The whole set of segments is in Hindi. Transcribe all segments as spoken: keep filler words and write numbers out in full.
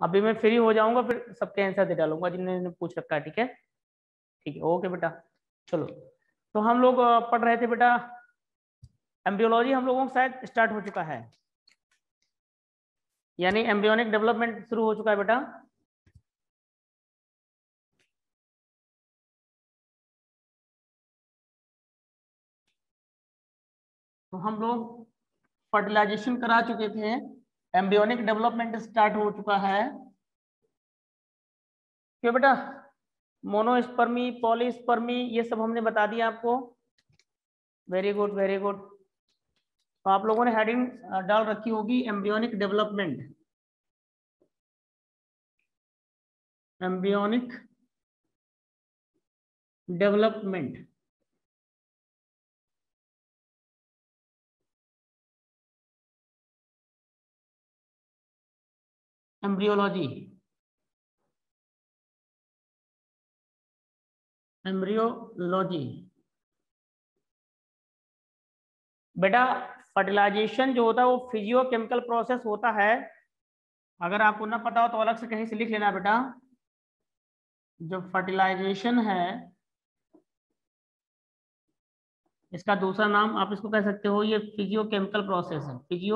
अभी मैं फ्री हो जाऊंगा फिर सबके आंसर दे डालूंगा जिन्होंने पूछ रखा है। ठीक है, ठीक है, ओके बेटा। चलो, तो हम लोग अ, पढ़ रहे थे बेटा एम्ब्रियोलॉजी, हम लोगों का शायद स्टार्ट हो चुका है, यानी एम्ब्रियोनिक डेवलपमेंट शुरू हो चुका है बेटा। तो हम लोग फर्टिलाइजेशन करा चुके थे, एम्ब्रियोनिक डेवलपमेंट स्टार्ट हो चुका है। क्यों बेटा, मोनोस्पर्मी, पॉलीस्पर्मी, ये सब हमने बता दिया आपको। Very good, very good. तो आप लोगों ने हेडिंग डाल रखी होगी embryonic development, embryonic development. Embryology, embryology बेटा। फर्टिलाइजेशन जो होता है वो फिजियो केमिकल प्रोसेस होता है। अगर आपको ना पता हो तो अलग से कहीं से लिख लेना बेटा। जो फर्टिलाइजेशन है इसका दूसरा नाम आप इसको कह सकते हो, ये फिजियो केमिकल प्रोसेस है। फिजियो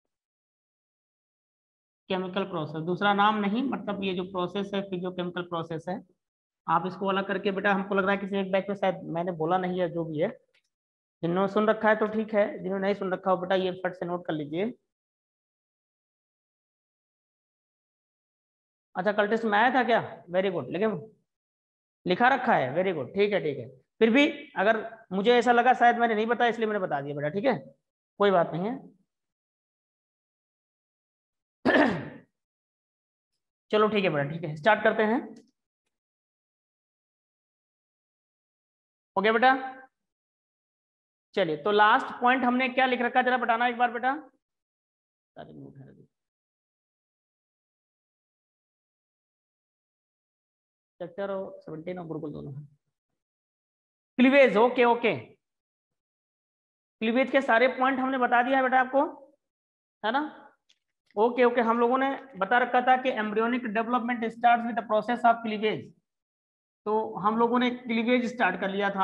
केमिकल प्रोसेस, दूसरा नाम नहीं, मतलब ये जो प्रोसेस है फिजियो केमिकल प्रोसेस है। आप इसको अलग करके बेटा, हमको लग रहा है किसी एक बैच में शायद मैंने बोला नहीं है, जो भी है। जिन्होंने सुन रखा है तो ठीक है, जिन्होंने नहीं सुन रखा हो बेटा ये फट से नोट कर लीजिए। अच्छा, कल टेस्ट में आया था क्या? वेरी गुड, लेकिन लिखा रखा है, वेरी गुड, ठीक है, ठीक है। फिर भी अगर मुझे ऐसा लगा शायद मैंने नहीं बताया इसलिए मैंने बता दिया बेटा, ठीक है, कोई बात नहीं है। चलो ठीक है बेटा, ठीक है, स्टार्ट करते हैं। ओके बेटा, चलिए, तो लास्ट पॉइंट हमने क्या लिख रखा है जरा बताना एक बार बेटा। सारे नोट है सेक्टर और सेवनटीन और गुरुकुल दोनों है। क्लीवेज, ओके ओके, क्लीवेज के सारे पॉइंट हमने बता दिया है बेटा आपको, है ना। ओके ओके, हम लोगों ने बता रखा था कि embryonic development start with the process of cleavage. तो हम लोगों ने क्लीवेज स्टार्ट कर लिया था।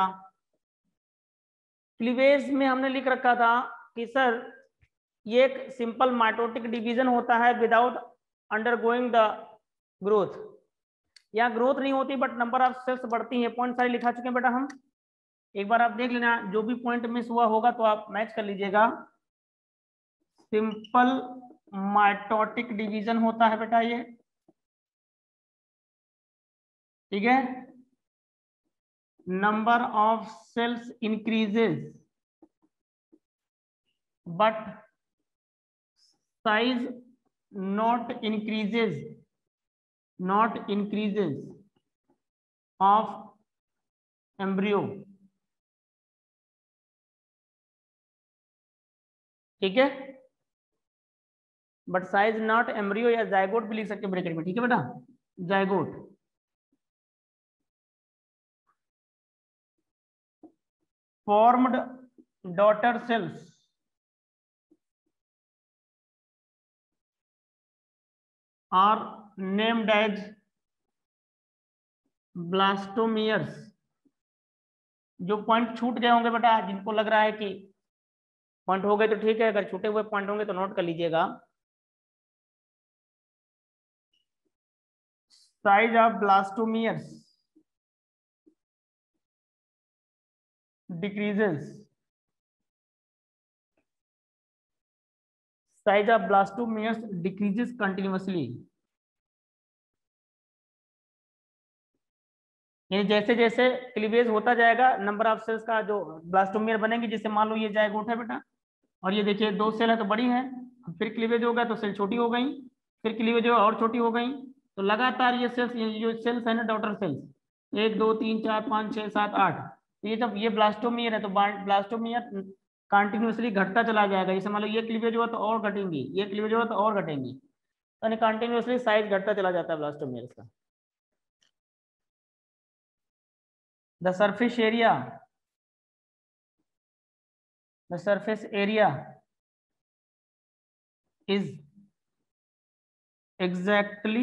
क्लीवेज में हमने लिख रखा था कि सर ये एक सिंपल माइटोटिक डिवीजन होता है विदाउट अंडरगोइंग द ग्रोथ। यहाँ ग्रोथ नहीं होती बट नंबर ऑफ सेल्स बढ़ती हैं। पॉइंट सारे लिखा चुके हैं बेटा हम, एक बार आप देख लेना, जो भी पॉइंट मिस हुआ होगा तो आप मैच कर लीजिएगा। सिंपल माइटोटिक डिवीजन होता है बेटा ये, ठीक है। Number of cells increases but size not increases, not increases of embryo, ठीक है। बट साइज नॉट एम्ब्रियो, या जायगोट भी लिख सकते हैं ब्रैकेट में, ठीक है बेटा, zygote. Formed daughter cells are named as blastomeres. जो पॉइंट छूट गए होंगे बेटा, जिनको लग रहा है कि पॉइंट हो गए तो ठीक है, अगर छूटे हुए पॉइंट होंगे तो नोट कर लीजिएगा। Size of blastomeres decreases, size of blastomeres decreases continuously. यानी जैसे जैसे क्लीवेज होता जाएगा नंबर ऑफ सेल्स का जो ब्लास्टोमियर बनेंगे, जैसे मान लो ये जायगोट है बेटा, और ये देखिए दो सेल है तो बड़ी है, फिर क्लीवेज हो गया तो सेल छोटी हो गई, फिर क्लीवेज और छोटी हो गई। तो लगातार ये सेल्स, ये जो सेल्स है ना डॉटर सेल्स, एक दो तीन चार पाँच छः सात आठ, ये जब ये ब्लास्टोमियर है तो ब्लास्टोमियर कंटिन्यूसली घटता चला जाएगा। जैसे मान लो ये क्लीवेज हुआ तो और घटेंगी, ये क्लीवेज हुआ तो और घटेंगी, यानी कंटिन्यूसली साइज घटता चला जाता है ब्लास्टोमियर का। The surface area, the surface area is exactly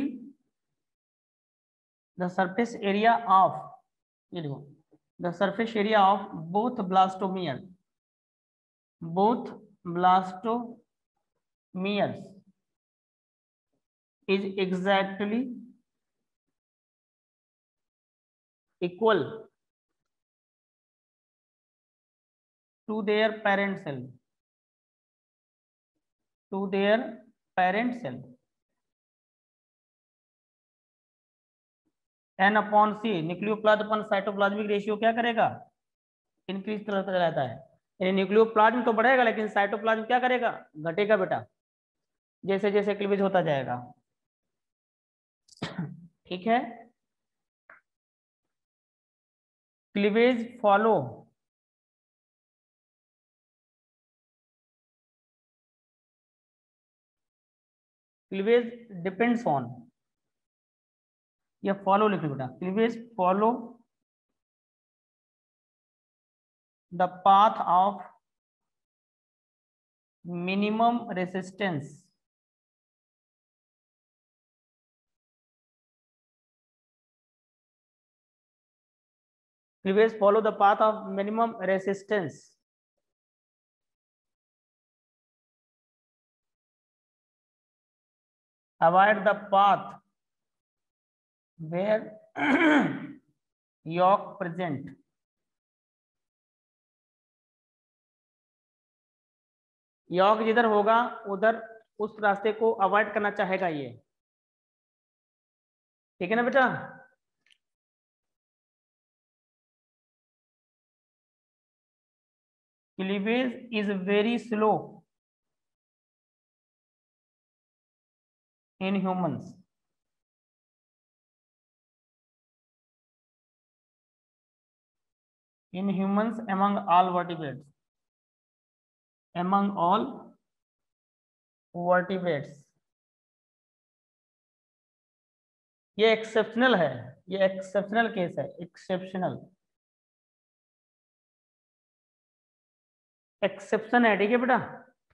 the surface area of, ये देखो, the surface area of both blastomeres, both blastomeres is exactly equal to their parent cell, to their parent cell. N upon C nucleoplasm upon cytoplasmic ratio क्या करेगा, इंक्रीज करता रहता है। यानी न्यूक्लियोप्लाज्म तो बढ़ेगा लेकिन साइटोप्लाज्म क्या करेगा, घटेगा बेटा, जैसे जैसे क्लीवेज होता जाएगा। ठीक है, cleavage follow cleavage depends on, या फॉलो लिख लो बेटा, cleavage follow the path of minimum resistance, cleavage follow the path of minimum resistance, avoid the path where yolk present, yolk जिधर होगा उधर उस रास्ते को अवॉइड करना चाहेगा ये। ठीक है ना बेटा, cleavage is very slow in humans, in humans among all vertebrates, among all vertebrates। ये एक्सेप्शनल है, ये एक्सेप्शनल केस है, एक्सेप्शनल एक्सेप्शन है। ठीक है बेटा,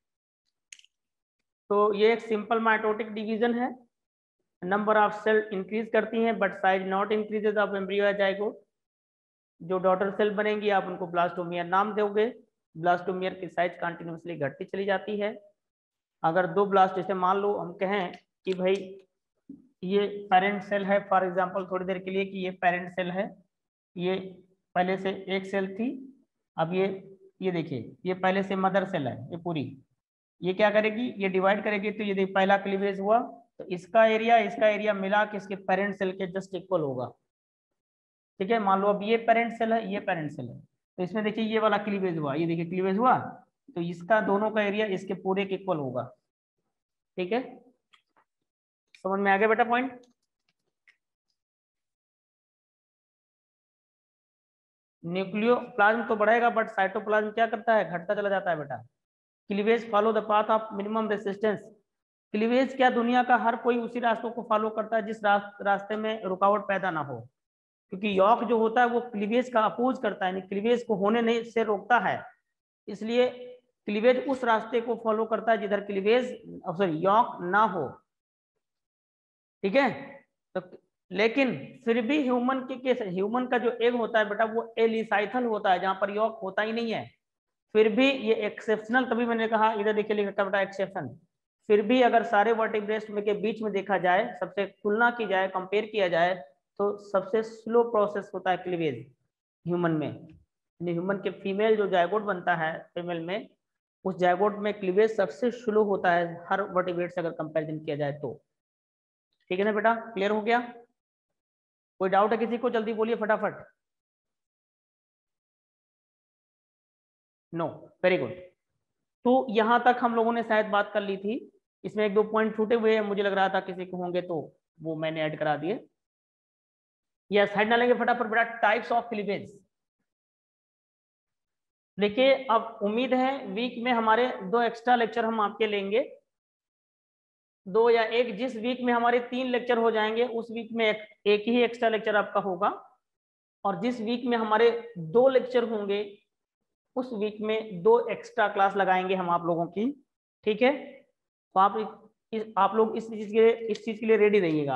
तो ये एक सिंपल माइटोटिक डिवीजन है, नंबर ऑफ सेल इंक्रीज करती हैं but size not increases of embryo या जाइगोट। जो डॉटर सेल बनेंगी आप उनको ब्लास्टोमियर नाम दोगे, ब्लास्टोमियर की साइज कंटिन्यूसली घटती चली जाती है। अगर दो ब्लास्ट, जैसे मान लो हम कहें कि भाई ये पेरेंट सेल है फॉर एग्जांपल थोड़ी देर के लिए, कि ये पेरेंट सेल है, ये पहले से एक सेल थी, अब ये ये देखिए ये पहले से मदर सेल है, ये पूरी, ये क्या करेगी, ये डिवाइड करेगी, तो ये देखिए पहला क्लीवेज हुआ तो इसका एरिया इसका एरिया मिला के इसके पेरेंट सेल के जस्ट इक्वल होगा। ठीक है, मान लो अब ये पेरेंट सेल है, ये पेरेंट सेल है, तो इसमें देखिए ये वाला क्लीवेज हुआ, ये देखिए क्लीवेज हुआ, तो इसका दोनों का एरिया इसके पूरे के इक्वल होगा। ठीक है, समझ में आ गया बेटा पॉइंट। न्यूक्लियोप्लाज्म तो बढ़ेगा बट साइटोप्लाज्म क्या करता है, घटता चला जाता है बेटा। Cleavage follow the path of minimum resistance, cleavage क्या दुनिया का हर कोई उसी रास्तों को फॉलो करता है जिस रास्ते में रुकावट पैदा ना हो, क्योंकि यॉक जो होता है वो क्लीवेज का अपोज करता है, क्लीवेज को होने नहीं से रोकता है, इसलिए क्लीवेज उस रास्ते को फॉलो करता है जिधर क्लीवेज सॉरी यॉक ना हो। ठीक है, तो लेकिन फिर भी ह्यूमन के केस, ह्यूमन का जो एग होता है बेटा वो एलिसाइथल होता है जहां पर यॉक होता ही नहीं है, फिर भी ये एक्सेप्शनल, तभी मैंने कहा इधर देखिए लिखा बेटा एक्सेप्शन। फिर भी अगर सारे वर्टिब्रेट्स में के बीच में देखा जाए, सबसे तुलना की जाए, कंपेयर किया जाए, तो सबसे स्लो प्रोसेस होता है क्लीवेज ह्यूमन में। ह्यूमन के फीमेल जो जायगोट बनता है फीमेल में, उस जायगोट में क्लीवेज सबसे स्लो होता है हर वर्टिब्रेट से अगर कंपैरिजन किया जाए तो। ठीक है ना बेटा, क्लियर हो गया? कोई डाउट है किसी को, जल्दी बोलिए फटाफट। No, very good. तो यहां तक हम लोगों ने शायद बात कर ली थी, इसमें एक दो पॉइंट छूटे हुए हैं, मुझे लग रहा था किसी को होंगे तो वो मैंने ऐड करा दिए। यस, हेड डालेंगे फटाफट बेटा, टाइप्स ऑफ क्लीवेज। देखिए अब उम्मीद है वीक में हमारे दो एक्स्ट्रा लेक्चर हम आपके लेंगे, दो या एक, जिस वीक में हमारे तीन लेक्चर हो जाएंगे उस वीक में एक, एक ही एक्स्ट्रा लेक्चर आपका होगा, और जिस वीक में हमारे दो लेक्चर होंगे उस वीक में दो एक्स्ट्रा क्लास लगाएंगे हम आप लोगों की। ठीक है, तो आप इस, आप लोग इस चीज के इस चीज के लिए रेडी रहिएगा।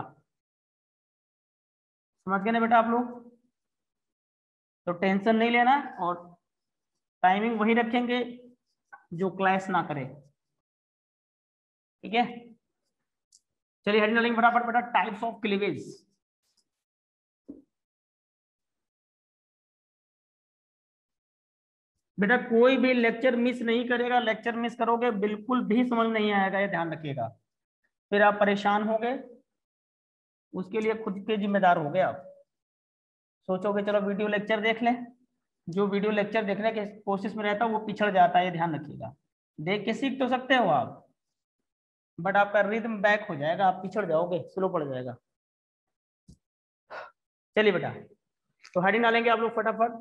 समझ गए ना बेटा आप लोग? तो टेंशन नहीं लेना और टाइमिंग वही रखेंगे जो क्लैश ना करे, ठीक है? चलिए हेडिंग डालेंगे फटाफट बेटा, टाइप्स ऑफ क्लीवेज। बेटा कोई भी लेक्चर मिस नहीं करेगा, लेक्चर मिस करोगे बिल्कुल भी समझ नहीं आएगा, ये ध्यान रखिएगा, फिर आप परेशान होगे, उसके लिए खुद के जिम्मेदार हो गए आप। सोचोगे चलो वीडियो लेक्चर देख लें, जो वीडियो लेक्चर देखने की कोशिश में रहता है वो पिछड़ जाता है, ये ध्यान रखिएगा। देख के सीख तो सकते हो आप, बट आपका रिदम बैक हो जाएगा, आप पिछड़ जाओगे, स्लो पड़ जाएगा। चलिए बेटा, तो हेडिंग डालेंगे आप लोग फटाफट,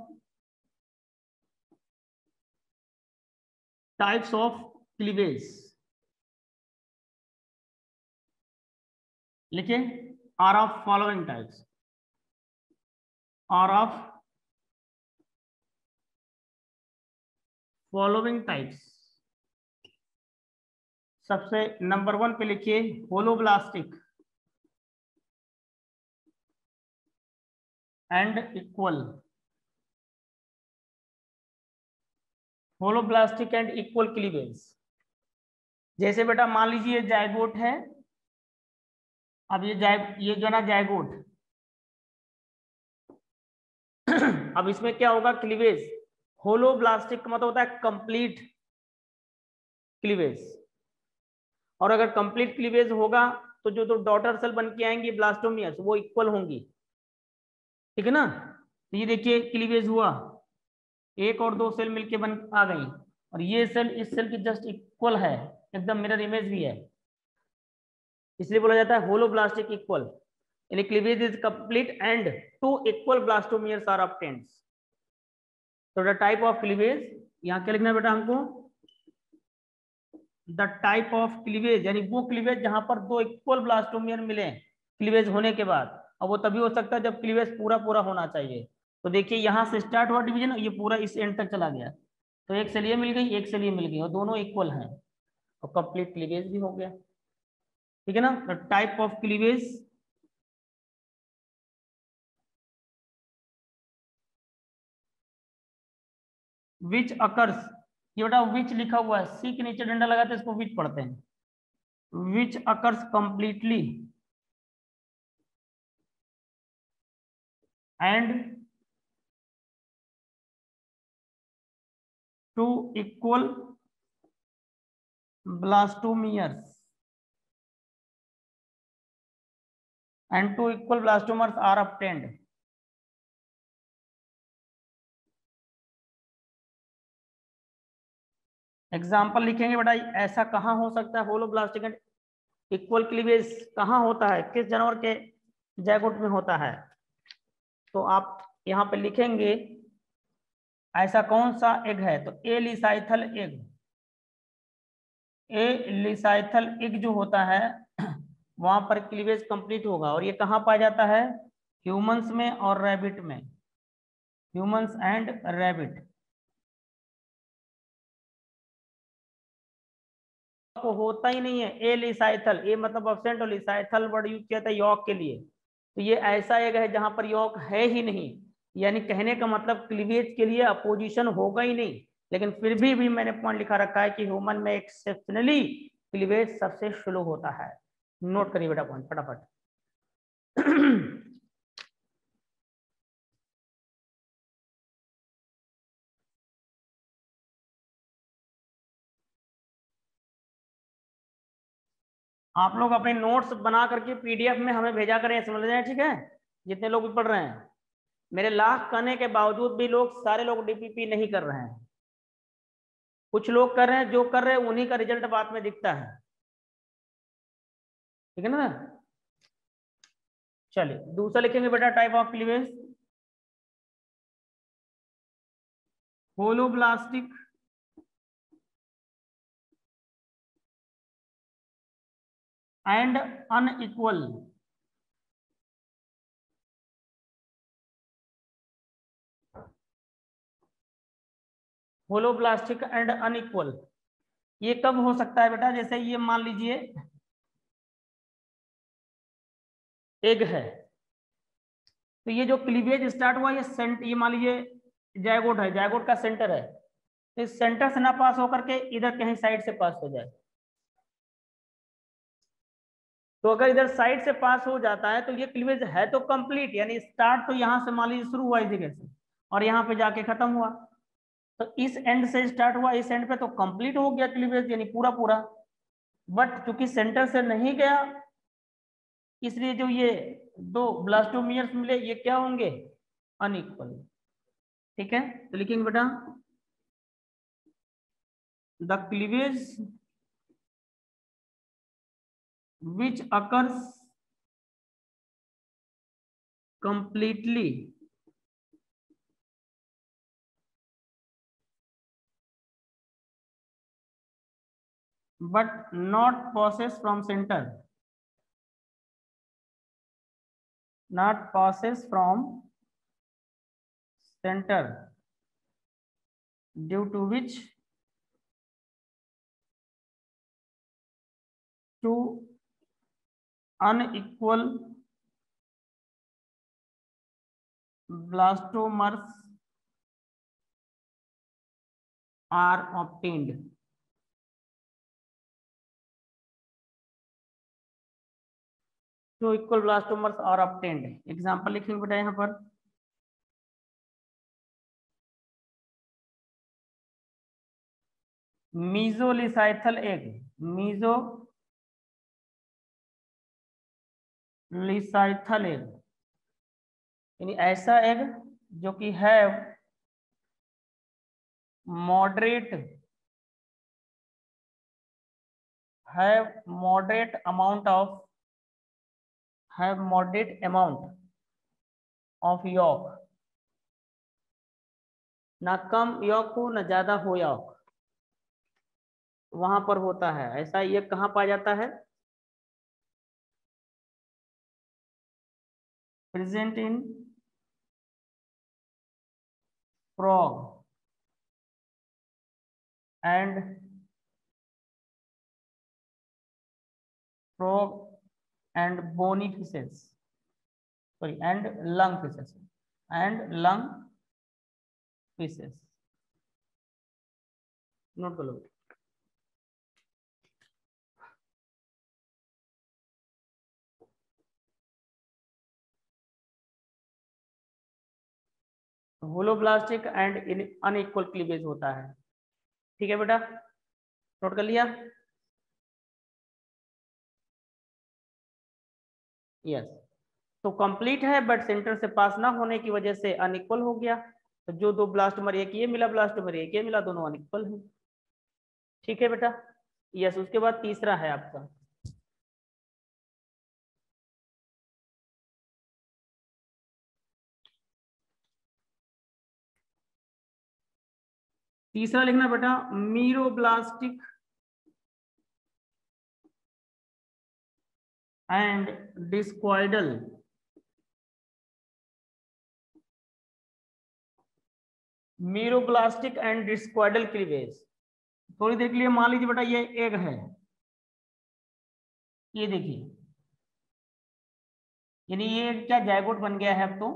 टाइप्स ऑफ क्लीवेज। लिखिए, are of following types, are of following types. सबसे नंबर वन पे लिखिए holoblastic and equal, holoblastic and equal cleavage. जैसे बेटा मान लीजिए जायगोट है, अब ये जाय ये जो ना जायगोट अब इसमें क्या होगा, क्लीवेज। होलोब्लास्टिक का मतलब होता है कंप्लीट क्लीवेज, और अगर कंप्लीट क्लीवेज होगा तो जो तो डॉटर सेल बन के आएंगी ब्लास्टोमियर्स वो इक्वल होंगी, ठीक है ना? तो ये देखिए क्लीवेज हुआ, एक और दो सेल मिलके बन आ गई, और ये सेल इस सेल की जस्ट इक्वल है, एकदम मिरर इमेज भी है, इसलिए बोला जाता है होलोब्लास्टिक इक्वल, यानी cleavage is complete and two equal blastomeres are obtained. तो द टाइप ऑफ क्लीवेज, यहाँ क्या लिखना है बेटा हमको, द टाइप ऑफ क्लीवेज, यानी वो क्लीवेज जहां पर दो इक्वल ब्लास्टोमियर मिले क्लीवेज होने के बाद, और वो तभी हो सकता है जब क्लीवेज पूरा पूरा होना चाहिए। तो देखिए यहाँ से स्टार्ट हुआ डिवीजन, ये पूरा इस एंड तक चला गया, तो एक सेल ये मिल गई, एक सेल ये मिल गई, और दोनों इक्वल हैं, और कंप्लीट क्लीवेज भी हो गया, ठीक है ना? The type of cleavage which occurs, ये बेटा विच लिखा हुआ है, सी के नीचे डंडा लगाते हैं, इसको विच पढ़ते हैं, which occurs completely and two equal blastomeres and two equal blastomers are obtained. Example लिखेंगे बेटा, ऐसा कहाँ हो सकता है, होलोब्लास्टिक एंड इक्वल क्लीवेज कहाँ होता है, किस जानवर के जैगोट में होता है? तो आप यहाँ पे लिखेंगे ऐसा कौन सा एग है, तो ए लिसाइथल एग, ए लिसाइथल एग जो होता है वहां पर क्लीवेज कंप्लीट होगा, और ये कहाँ पाया जाता है, ह्यूमंस में और रैबिट में, ह्यूमंस एंड रैबिट। को होता ही नहीं है, ए लिसाइथल, ए मतलब एब्सेंट, और लिसाइथल वर्ड यूज किया था यॉक के लिए, तो ये ऐसा एक है जहां पर यॉक है ही नहीं, यानी कहने का मतलब क्लीवेज के लिए अपोजिशन होगा ही नहीं, लेकिन फिर भी भी मैंने पॉइंट लिखा रखा है कि ह्यूमन में एक्सेप्शनली क्लीवेज सबसे स्लो होता है। नोट करिए बेटा पॉइंट फटाफट। आप लोग अपने नोट्स बना करके पीडीएफ में हमें भेजा करें, समझ जाए, ठीक है? जितने लोग भी पढ़ रहे हैं, मेरे लाख कहने के बावजूद भी लोग, सारे लोग डीपीपी नहीं कर रहे हैं, कुछ लोग कर रहे हैं, जो कर रहे हैं उन्हीं का रिजल्ट बाद में दिखता है, ठीक है ना? चलिए दूसरा लिखेंगे बेटा, type of cleavage, holoblastic and unequal, holoblastic and unequal, ये कब हो सकता है बेटा, जैसे ये मान लीजिए एग है। तो ये जो क्लीवेज स्टार्ट हुआ ये सेंट ये मान लीजिए जायगोट है, जायगोट का सेंटर है, तो इस सेंटर से ना पास होकर के इधर कहीं साइड से पास हो जाए। तो अगर इधर साइड से पास हो जाता है तो ये क्लीवेज है तो कंप्लीट, यानी स्टार्ट तो यहाँ से मान लीजिए शुरू हुआ इस जगह से और यहाँ पे जाके खत्म हुआ, तो इस एंड से स्टार्ट हुआ इस एंड पे तो कंप्लीट हो गया क्लीवेज, यानी पूरा पूरा। बट चूंकि सेंटर से नहीं गया इसलिए जो ये दो ब्लास्टोमियर्स मिले ये क्या होंगे, अनइक्वल। ठीक है, तो लिखेंगे बेटा the cleavage which occurs completely but not passes from center, not passes from center due to which two unequal blastomers are obtained। Two equal blastomeres are obtained. Example लिखेंगे बेटा यहाँ पर, मीजोलिसाइथल एग, मीजोलिसाइथल एग यानी ऐसा एग जो कि है मॉडरेट है moderate amount of have moderate amount of yolk, ना कम यॉक हो ना ज्यादा हो यॉक, वहां पर होता है ऐसा। ये कहाँ पाया जाता है, present in frog and frog and bony fishes, sorry, and lung fishes, and lung fishes। Note कर लो। होलोब्लास्टिक एंड अनइक्वल क्लीवेज होता है। ठीक है बेटा, नोट कर लिया। यस, तो कंप्लीट है बट सेंटर से पास ना होने की वजह से अनइक्वल हो गया। तो जो दो ब्लास्टोमर, एक ये मिला ब्लास्टोमर, एक ये मिला, दोनों अनइक्वल है। ठीक है बेटा, यस। उसके बाद तीसरा है आपका, तीसरा लिखना बेटा meroblastic and discoidal meroblastic and discoidal cleavage. थोड़ी देर के लिए मान लीजिए बेटा ये एग है, ये देखिए, यानी ये क्या जायगोट बन गया है अब तो,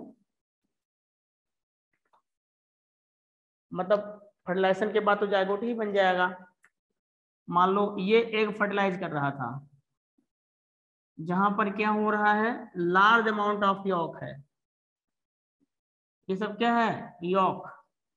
मतलब फर्टिलाइजेशन के बाद तो जायगोट ही बन जाएगा। मान लो ये एग फर्टिलाइज कर रहा था, जहां पर क्या हो रहा है, लार्ज अमाउंट ऑफ यॉक है, ये सब क्या है, यॉक।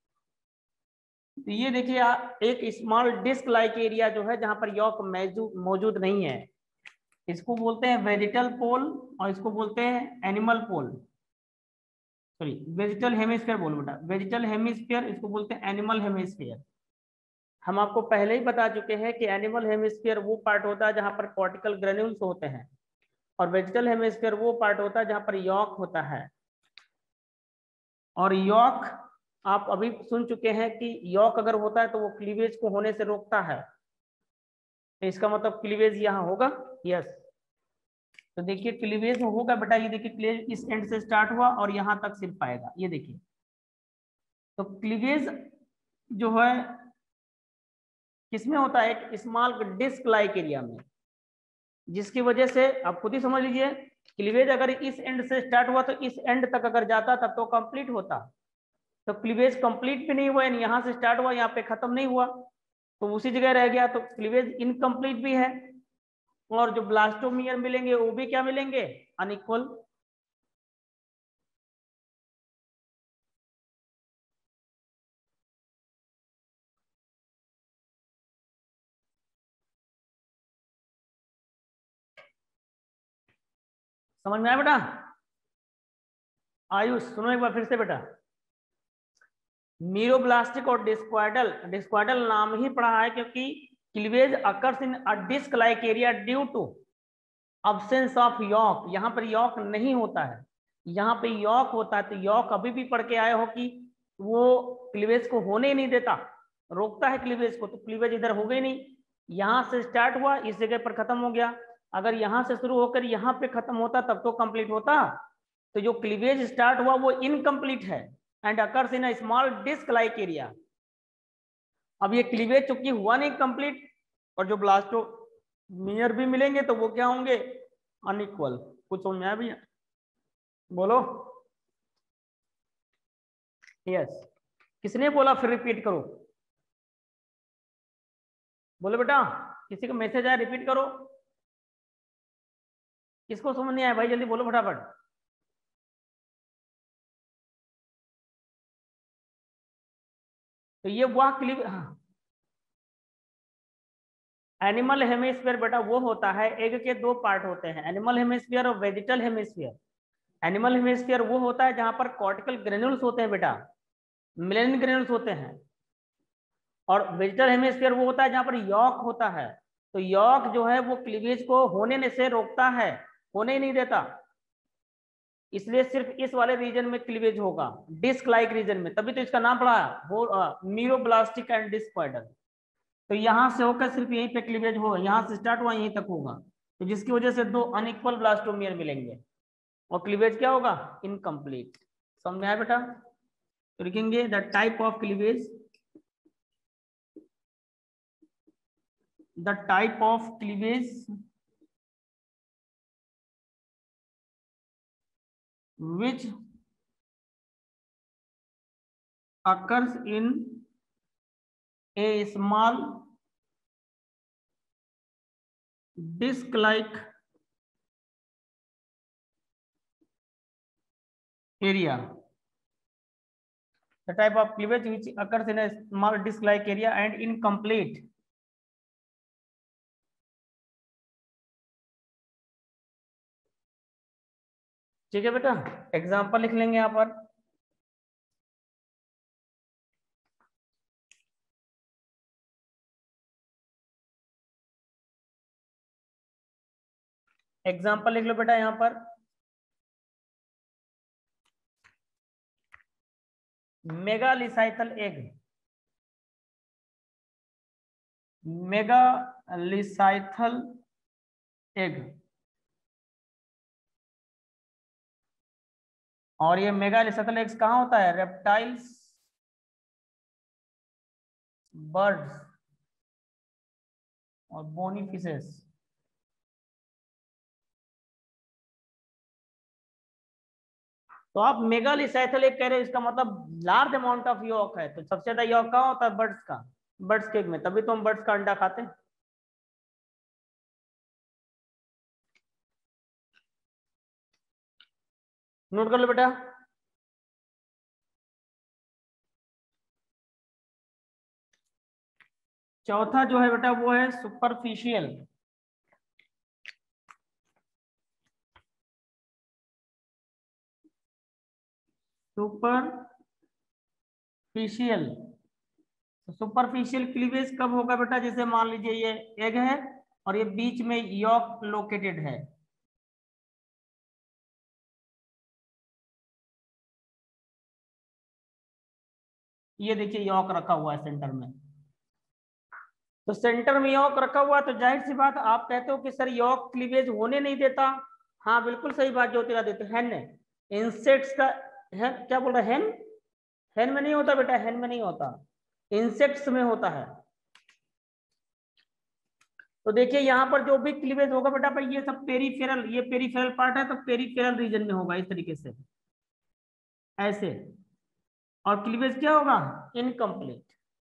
तो ये देखिए एक स्मॉल डिस्क लाइक एरिया जो है जहां पर यॉक मौजूद नहीं है, इसको बोलते हैं वेजिटल पोल और इसको बोलते हैं animal pole, sorry vegetal hemisphere बोल बेटा, वेजिटल हेमिस्फीयर इसको बोलते हैं एनिमल हेमिस्फीयर। हम आपको पहले ही बता चुके हैं कि एनिमल हेमिस्फीयर वो पार्ट होता है जहां पर कॉर्टिकल ग्रेन्यूल्स होते हैं, और वेजिटल हेमिस्फीयर वो पार्ट होता है जहां पर यॉक होता है। और यॉक आप अभी सुन चुके हैं कि यॉक अगर होता है तो वो क्लीवेज को होने से रोकता है, तो इसका मतलब क्लीवेज यहाँ होगा। यस, तो देखिए क्लीवेज होगा बेटा, ये देखिए क्लीवेज इस एंड से स्टार्ट हुआ और यहाँ तक सिर्फ आएगा, ये देखिए। तो क्लीवेज जो है किसमें होता है, एक स्मॉल डिस्क लाइक एरिया में, जिसकी वजह से आप खुद ही समझ लीजिए क्लीवेज अगर इस एंड से स्टार्ट हुआ तो इस एंड तक अगर जाता तब तो कंप्लीट होता, तो क्लीवेज कंप्लीट भी नहीं हुआ, यहाँ से स्टार्ट हुआ यहाँ पे खत्म नहीं हुआ तो उसी जगह रह गया, तो क्लीवेज इनकम्प्लीट भी है। और जो ब्लास्टोमियर मिलेंगे वो भी क्या मिलेंगे, अनइक्वल। समझ में आया बेटा? आयुष सुनो एक बार फिर से बेटा, मीरोब्लास्टिक और डिस्क्वाडल, डिस्क्वाडल नाम ही पढ़ा है क्योंकि cleavage occurs in a disc like area due to absence of yolk. यहाँ पर यॉक नहीं होता है, यहाँ पे यॉक होता है, तो यॉक अभी भी पढ़ के आए हो कि वो क्लीवेज को होने ही नहीं देता, रोकता है क्लीवेज को, तो क्लीवेज इधर हो गई नहीं, यहाँ से स्टार्ट हुआ इस जगह पर खत्म हो गया, अगर यहाँ से शुरू होकर यहाँ पे खत्म होता तब तो कंप्लीट होता, तो जो क्लीवेज स्टार्ट हुआ वो इनकम्प्लीट है and occurs in a small disc like area. अब ये क्लीवेज चूंकि हुआ नहीं कंप्लीट, और जो ब्लास्टोमियर भी मिलेंगे तो वो क्या होंगे, अनइक्वल। कुछ समझ में आया भैया? बोलो यस। किसने बोला फिर रिपीट करो? बोलो बेटा, किसी का मैसेज आया रिपीट करो। किसको समझ नहीं आया भाई, जल्दी बोलो फटाफट। तो ये वह क्लीव, हाँ। एनिमल हेमिस्फीयर बेटा वो होता है, एग के दो पार्ट होते हैं, एनिमल हेमिस्फीयर और वेजिटल हेमिस्फीयर। एनिमल हेमिस्फीयर वो होता है जहां पर कॉर्टिकल ग्रेन्यूल्स होते हैं बेटा, मिलेनिन ग्रेन्यूल्स होते हैं, और वेजिटल हेमिस्फीयर वो होता है जहां पर यॉक होता है। तो यॉक जो है वो क्लीवेज को होने से रोकता है, होने ही नहीं देता, इसलिए सिर्फ इस वाले रीजन में क्लीवेज होगा, डिस्क लाइक रीजन में, तभी तो इसका नाम पड़ा वो मीरोब्लास्टिक एंड डिस्क्वाडल। तो यहां से होकर सिर्फ यहीं पे क्लीवेज होगा, यहां से स्टार्ट हुआ यहीं तक होगा, तो जिसकी वजह से दो अनइक्वल ब्लास्टोमियर मिलेंगे और क्लीवेज क्या होगा, इनकम्प्लीट। समझ में आया बेटा? तो लिखेंगे the type of cleavage, the type of cleavage which occurs in a small disc like area, the type of cleavage which occurs in a small disc like area and incomplete. ठीक है बेटा, एग्जाम्पल लिख लेंगे यहाँ पर। एग्जाम्पल लिख लो बेटा यहाँ पर, मेगालिसाइथल एग, मेगालिसाइथल एग, और ये मेगालिसाइथल एग्स कहाँ होता है, रेप्टाइल्स, बर्ड्स और बोनी फिशेस। तो आप मेगालिसाइथल एग कह रहे हो, इसका मतलब लार्ज अमाउंट ऑफ यॉक है, तो सबसे ज्यादा यॉक कहाँ होता है, बर्ड्स का, बर्ड्स के एग में, तभी तो हम बर्ड्स का अंडा खाते हैं। नोट कर लो बेटा। चौथा जो है बेटा वो है सुपरफिशियल, सुपरफिशियल। सुपरफिशियल क्लीवेज कब होगा बेटा, जैसे मान लीजिए ये एग है और ये बीच में यॉक लोकेटेड है, ये देखिए यॉक रखा हुआ है सेंटर में, तो सेंटर में यॉक रखा हुआ, तो जाहिर सी बात आप कहते हो कि सर यॉक क्लीवेज होने नहीं देता। हाँ बिल्कुल सही बात ज्योतिरादित्य, हैन इंसेक्ट्स का, है क्या बोल रहा है, हैन, हैन में नहीं होता बेटा, हैन में नहीं होता, इंसेक्ट्स में होता है। तो देखिए यहाँ पर जो भी क्लीवेज होगा बेटा भाई ये सब पेरीफेरल, ये पेरीफेरल पार्ट है तो पेरीफेरल रीजन में होगा इस तरीके से ऐसे, और क्लीवेज क्या होगा इनकम्प्लीट।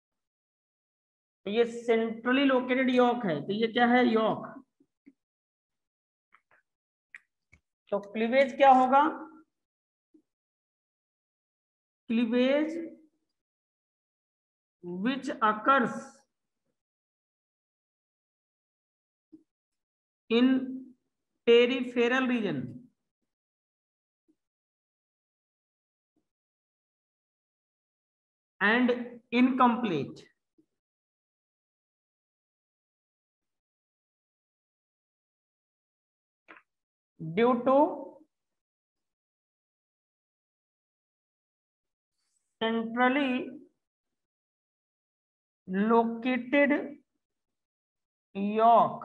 तो ये सेंट्रली लोकेटेड यॉक है, तो ये क्या है यॉक। तो क्लीवेज क्या होगा, cleavage which occurs in peripheral region and incomplete due to centrally located yolk.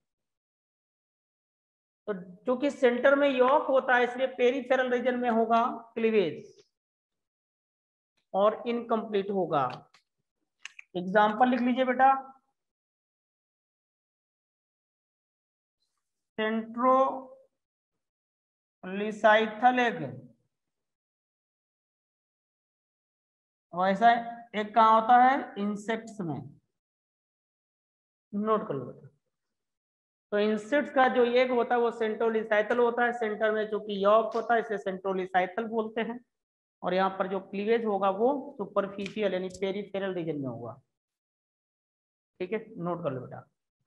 तो जो कि सेंटर में यॉक होता है इसलिए पेरीफेरल रीजन में होगा क्लीवेज और इनकम्प्लीट होगा। एग्जांपल लिख लीजिए बेटा, सेंट्रोलिसाइथल एग, वैसा एक कहाँ होता है इंसेक्ट्स में, नोट कर लो बेटा। तो इंसेक्ट्स का जो एग होता है वो सेंट्रोलिसाइथल होता है, सेंटर में जो कि यॉक होता है इसे सेंट्रोलिसाइथल बोलते हैं, और यहाँ पर जो क्लीवेज होगा वो सुपरफिशियल यानी पेरीफेरल रीजन में होगा। ठीक है, नोट कर लो बेटा।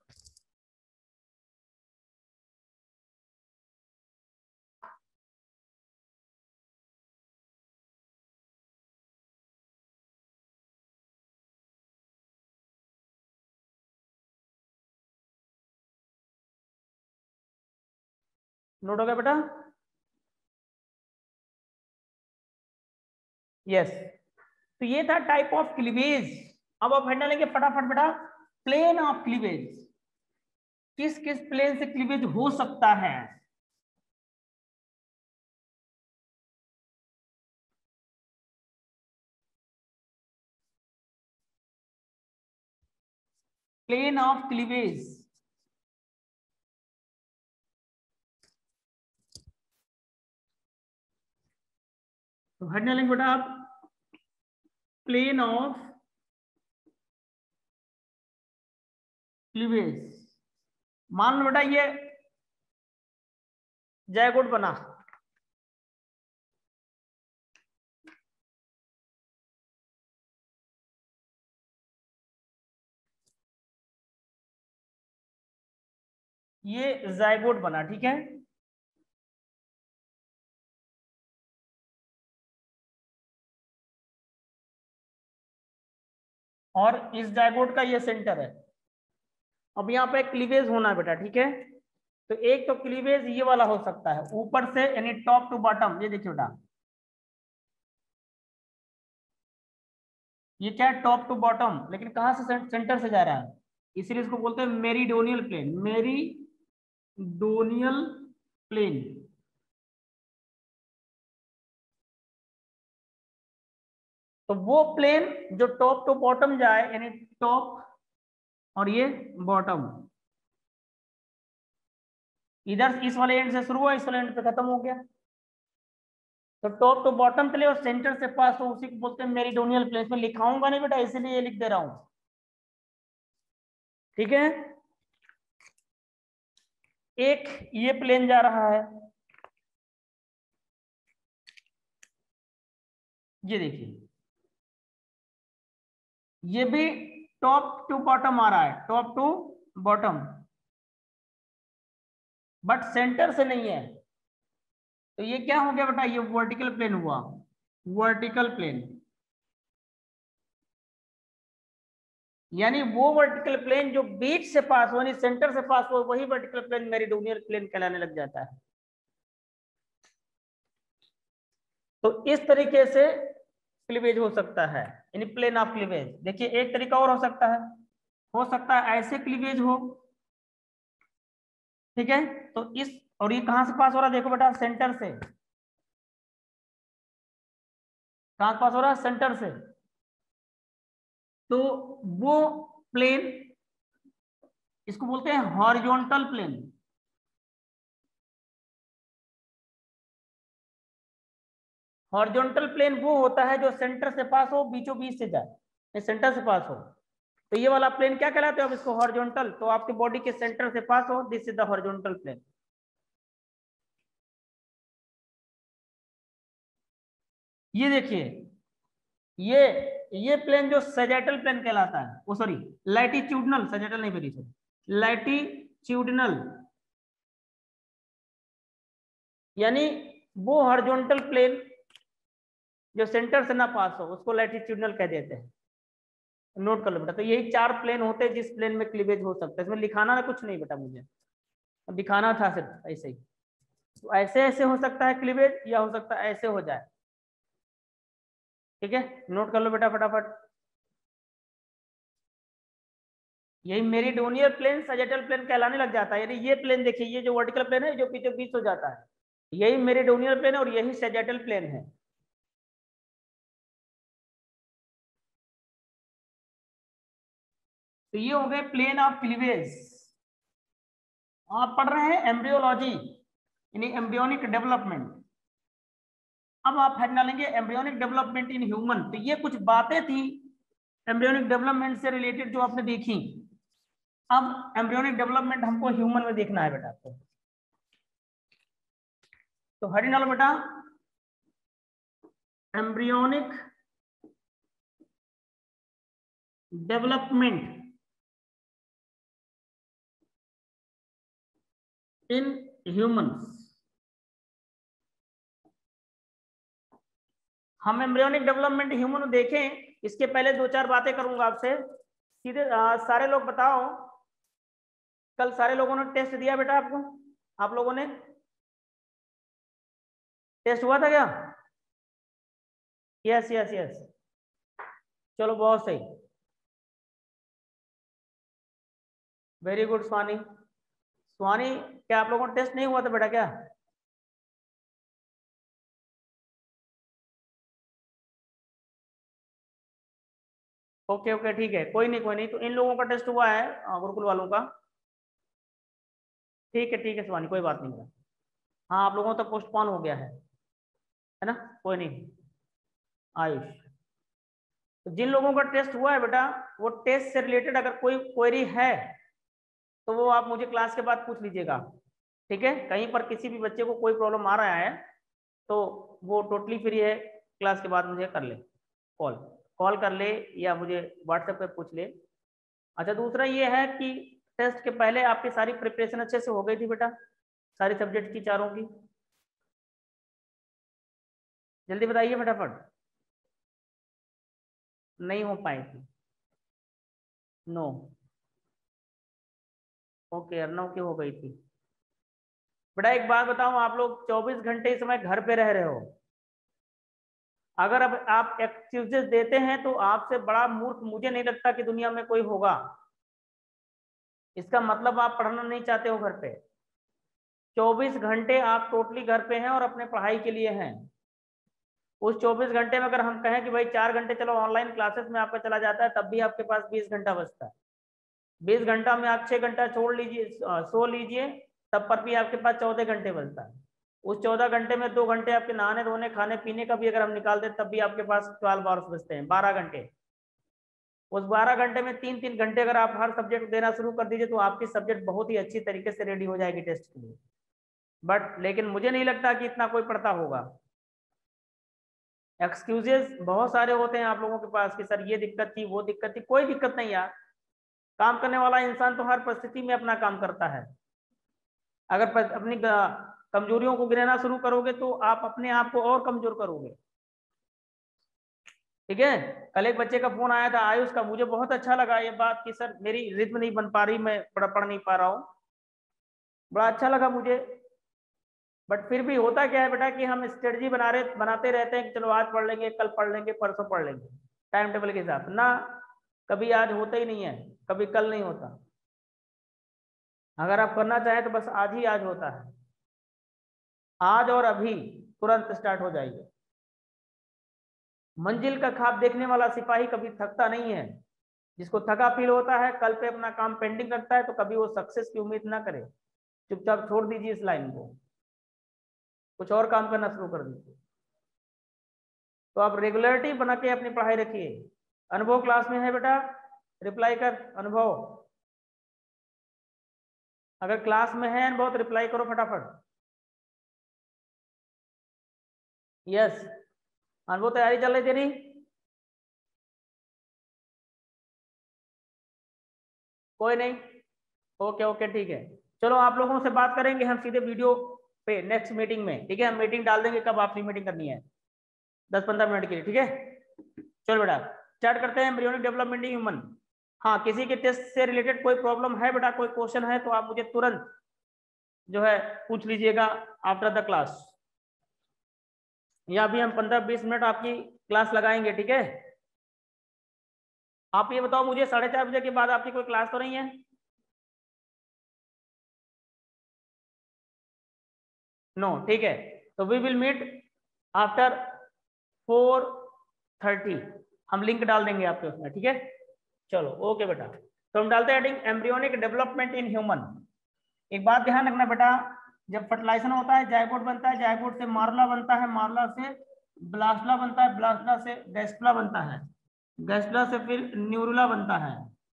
नोट हो गया बेटा? यस। तो ये था टाइप ऑफ क्लीवेज। अब आप हटा लेंगे फटाफट बेटा, प्लेन ऑफ क्लीवेज, किस किस प्लेन से क्लीवेज हो सकता है। प्लेन ऑफ क्लीवेज, तो हटने लेंगे बेटा आप, प्लेन ऑफ क्लीवेज। मान लो बेटा ये जायगोट बना, ये जायगोट बना, ठीक है। और इस जायगोट का ये सेंटर है। अब यहाँ पे क्लीवेज होना है बेटा, ठीक है। तो एक तो क्लीवेज ये वाला हो सकता है ऊपर से यानी टॉप टू बॉटम, ये देखिए बेटा ये क्या है टॉप टू बॉटम, लेकिन कहां से सेंटर से जा रहा है, इसलिए इसको बोलते हैं मेरीडोनियल प्लेन, मेरीडोनियल प्लेन। तो वो प्लेन जो टॉप टू बॉटम जाए यानी टॉप और ये बॉटम, इधर इस वाले एंड से शुरू हुआ इस वाले एंड पे खत्म हो गया, तो टॉप टू बॉटम चले और सेंटर से पास हो उसी को बोलते हैं मेरीडोनियल प्लेन। में लिखाऊंगा नहीं बेटा इसीलिए ये लिख दे रहा हूं, ठीक है। एक ये प्लेन जा रहा है, ये देखिए ये भी टॉप टू बॉटम आ रहा है, top to bottom, but centre से नहीं है। तो ये क्या हो गया बेटा, ये वर्टिकल प्लेन हुआ, वर्टिकल प्लेन, यानी वो वर्टिकल प्लेन जो बीच से पास हो यानी सेंटर से पास हो वही वर्टिकल प्लेन मेरीडोनियल प्लेन कहलाने लग जाता है। तो इस तरीके से क्लीवेज हो सकता है यानी प्लेन ऑफ क्लीवेज। देखिए एक तरीका और हो सकता है, हो सकता है ऐसे क्लीवेज हो, ठीक है। तो इस और ये कहां से पास हो रहा है देखो बेटा, सेंटर से, कहां से पास हो रहा है सेंटर से। तो वो प्लेन इसको बोलते हैं हॉरिजॉन्टल प्लेन। हॉरिजॉन्टल प्लेन वो होता है जो सेंटर से पास हो, बीचों बीच से जाए, सेंटर से पास हो। तो ये वाला प्लेन क्या कहलाता है? अब इसको हॉरिजॉन्टल, तो आपके बॉडी के सेंटर से पास हो, this is the horizontal plane. ये देखिए, ये ये प्लेन जो सैजिटल प्लेन कहलाता है, वो सॉरी लैटिट्यूडनल, सैजिटल नहीं मेरी सॉरी लैटिट्यूडनल, यानी वो हॉरिजॉन्टल प्लेन जो सेंटर से ना पास हो उसको लैटिट्यूडनल कह देते हैं। नोट कर लो बेटा। तो यही चार प्लेन होते हैं जिस प्लेन में क्लीवेज हो सकता है। इसमें लिखाना कुछ नहीं बेटा, मुझे दिखाना था सिर्फ ऐसे ही। तो ऐसे ऐसे हो सकता है क्लीवेज, या हो सकता है ऐसे हो जाए। ठीक है, नोट कर लो बेटा फटाफट। यही मेरीडोनियल प्लेन सैजिटल प्लेन कहलाने लग जाता है। यानी ये प्लेन देखिए, ये जो वर्टिकल प्लेन है जो पीछे बीच हो जाता है, यही मेरीडोनियल प्लेन है और यही सैजिटल प्लेन है। तो ये हो गए प्लेन ऑफ क्लीवेज। आप पढ़ रहे हैं एम्ब्रियोलॉजी, यानी एम्ब्रियोनिक डेवलपमेंट। अब आप हेड डालेंगे एम्ब्रियोनिक डेवलपमेंट इन ह्यूमन। तो ये कुछ बातें थी एम्ब्रियोनिक डेवलपमेंट से रिलेटेड जो आपने देखी। अब एम्ब्रियोनिक डेवलपमेंट हमको ह्यूमन में देखना है बेटा आपको। तो हेड डालो बेटा एम्ब्रियोनिक डेवलपमेंट इन ह्यूमंस। हम एम्ब्रियोनिक डेवलपमेंट ह्यूमन में देखें, इसके पहले दो चार बातें करूंगा आपसे सीधे। आ, सारे लोग बताओ, कल सारे लोगों ने टेस्ट दिया बेटा आपको? आप लोगों ने टेस्ट हुआ था क्या? यस यस यस, चलो बहुत सही, वेरी गुड स्वानी। स्वानी, क्या आप लोगों को टेस्ट नहीं हुआ था बेटा क्या? ओके ओके ठीक है, कोई नहीं कोई नहीं। तो इन लोगों का टेस्ट हुआ है, अ, गुरुकुल वालों का। ठीक है ठीक है स्वानी, कोई बात नहीं बेटा। हाँ, आप लोगों तक पोस्टपोन हो गया है है ना, कोई नहीं। आयुष, तो जिन लोगों का टेस्ट हुआ है बेटा, वो टेस्ट से रिलेटेड अगर कोई क्वेरी है तो वो आप मुझे क्लास के बाद पूछ लीजिएगा। ठीक है, कहीं पर किसी भी बच्चे को कोई प्रॉब्लम आ रहा है तो वो टोटली फ्री है, क्लास के बाद मुझे कर ले, कॉल कॉल कर ले या मुझे व्हाट्सएप पे पूछ ले। अच्छा, दूसरा ये है कि टेस्ट के पहले आपकी सारी प्रिपरेशन अच्छे से हो गई थी बेटा, सारी सब्जेक्ट की, चारों की? जल्दी बताइए फटाफट। नहीं हो पाई थी? नो? ओके, अर्नव की हो गई थी बेटा। एक बात बताऊं, आप लोग चौबीस घंटे इस समय घर पे रह रहे हो। अगर अब आप एक्सक्यूजेस देते हैं तो आपसे बड़ा मूर्ख मुझे नहीं लगता कि दुनिया में कोई होगा। इसका मतलब आप पढ़ना नहीं चाहते हो घर पे। चौबीस घंटे आप टोटली घर पे हैं और अपने पढ़ाई के लिए हैं। उस चौबीस घंटे में अगर हम कहें कि भाई चार घंटे चलो ऑनलाइन क्लासेस में आपका चला जाता है, तब भी आपके पास बीस घंटा बचता है। बीस घंटा में आप छह घंटा छोड़ लीजिए, सो लीजिए, तब पर भी आपके पास चौदह घंटे बचता है। उस चौदह घंटे में दो घंटे आपके नहाने धोने खाने पीने का भी अगर हम निकाल दें तब भी आपके पास ट्वेल्व आवर्स बचते हैं, बारह घंटे। उस बारह घंटे में तीन तीन घंटे अगर आप हर सब्जेक्ट देना शुरू कर दीजिए तो आपकी सब्जेक्ट बहुत ही अच्छी तरीके से रेडी हो जाएगी टेस्ट के लिए। बट लेकिन मुझे नहीं लगता कि इतना कोई पढ़ता होगा। एक्सक्यूजेस बहुत सारे होते हैं आप लोगों के पास कि सर ये दिक्कत थी वो दिक्कत थी। कोई दिक्कत नहीं यार, काम करने वाला इंसान तो हर परिस्थिति में अपना काम करता है। अगर अपनी कमजोरियों को गिनाना शुरू करोगे तो आप अपने आप को और कमजोर करोगे। ठीक है, कल एक बच्चे का फोन आया था आयुष का, मुझे बहुत अच्छा लगा ये बात कि सर मेरी रिद्म नहीं बन पा रही, मैं पढ़ पढ़ नहीं पा रहा हूँ, बड़ा अच्छा लगा मुझे। बट फिर भी होता क्या है बेटा कि हम स्ट्रेटजी बना रहे बनाते रहते हैं कि चलो आज पढ़ लेंगे, कल पढ़ लेंगे, परसों पढ़ लेंगे, टाइम टेबल के हिसाब से ना। कभी आज होता ही नहीं है, कभी कल नहीं होता। अगर आप करना चाहें तो बस आज ही आज होता है, आज और अभी तुरंत स्टार्ट हो जाइए। मंजिल का ख्वाब देखने वाला सिपाही कभी थकता नहीं है। जिसको थका फील होता है, कल पे अपना काम पेंडिंग रखता है, तो कभी वो सक्सेस की उम्मीद ना करे, चुपचाप छोड़ दीजिए इस लाइन को, कुछ और काम करना शुरू कर दीजिए। तो आप रेगुलरिटी बना के अपनी पढ़ाई रखिए। अनुभव क्लास में है बेटा, रिप्लाई कर अनुभव, अगर क्लास में है अनुभव तो रिप्लाई करो फटाफट। यस अनुभव, तैयारी चल रही तेरी? कोई नहीं, ओके ओके ठीक है। चलो आप लोगों से बात करेंगे हम सीधे वीडियो पे नेक्स्ट मीटिंग में, ठीक है? हम मीटिंग डाल देंगे कब आपकी मीटिंग करनी है, दस पंद्रह मिनट के लिए, ठीक है? चलो बेटा स्टार्ट करते हैं एम्ब्रियोनिक डेवलपमेंट इन ह्यूमन। हाँ, किसी के टेस्ट से रिलेटेड कोई प्रॉब्लम है बेटा, कोई क्वेश्चन है तो आप मुझे तुरंत जो है पूछ लीजिएगा आफ्टर द क्लास, या अभी हम पंद्रह बीस मिनट आपकी क्लास लगाएंगे, ठीक है? आप ये बताओ मुझे, साढ़े चार बजे के बाद आपकी कोई क्लास तो नहीं है? नो, ठीक है, तो we will meet after four thirty, हम लिंक डाल देंगे आपके उसमें, ठीक है? चलो ओके बेटा, तो हम डालते हैं एम्ब्रियोनिक डेवलपमेंट इन ह्यूमन। एक बात ध्यान रखना बेटा, जब फर्टिलाइजेशन होता है जायगोट बनता है, जायगोट से मार्ला बनता है, मार्ला से ब्लास्टला बनता है, ब्लास्टला से गैस्ट्रा बनता है, गैस्ट्रा से फिर न्यूरुला बनता है,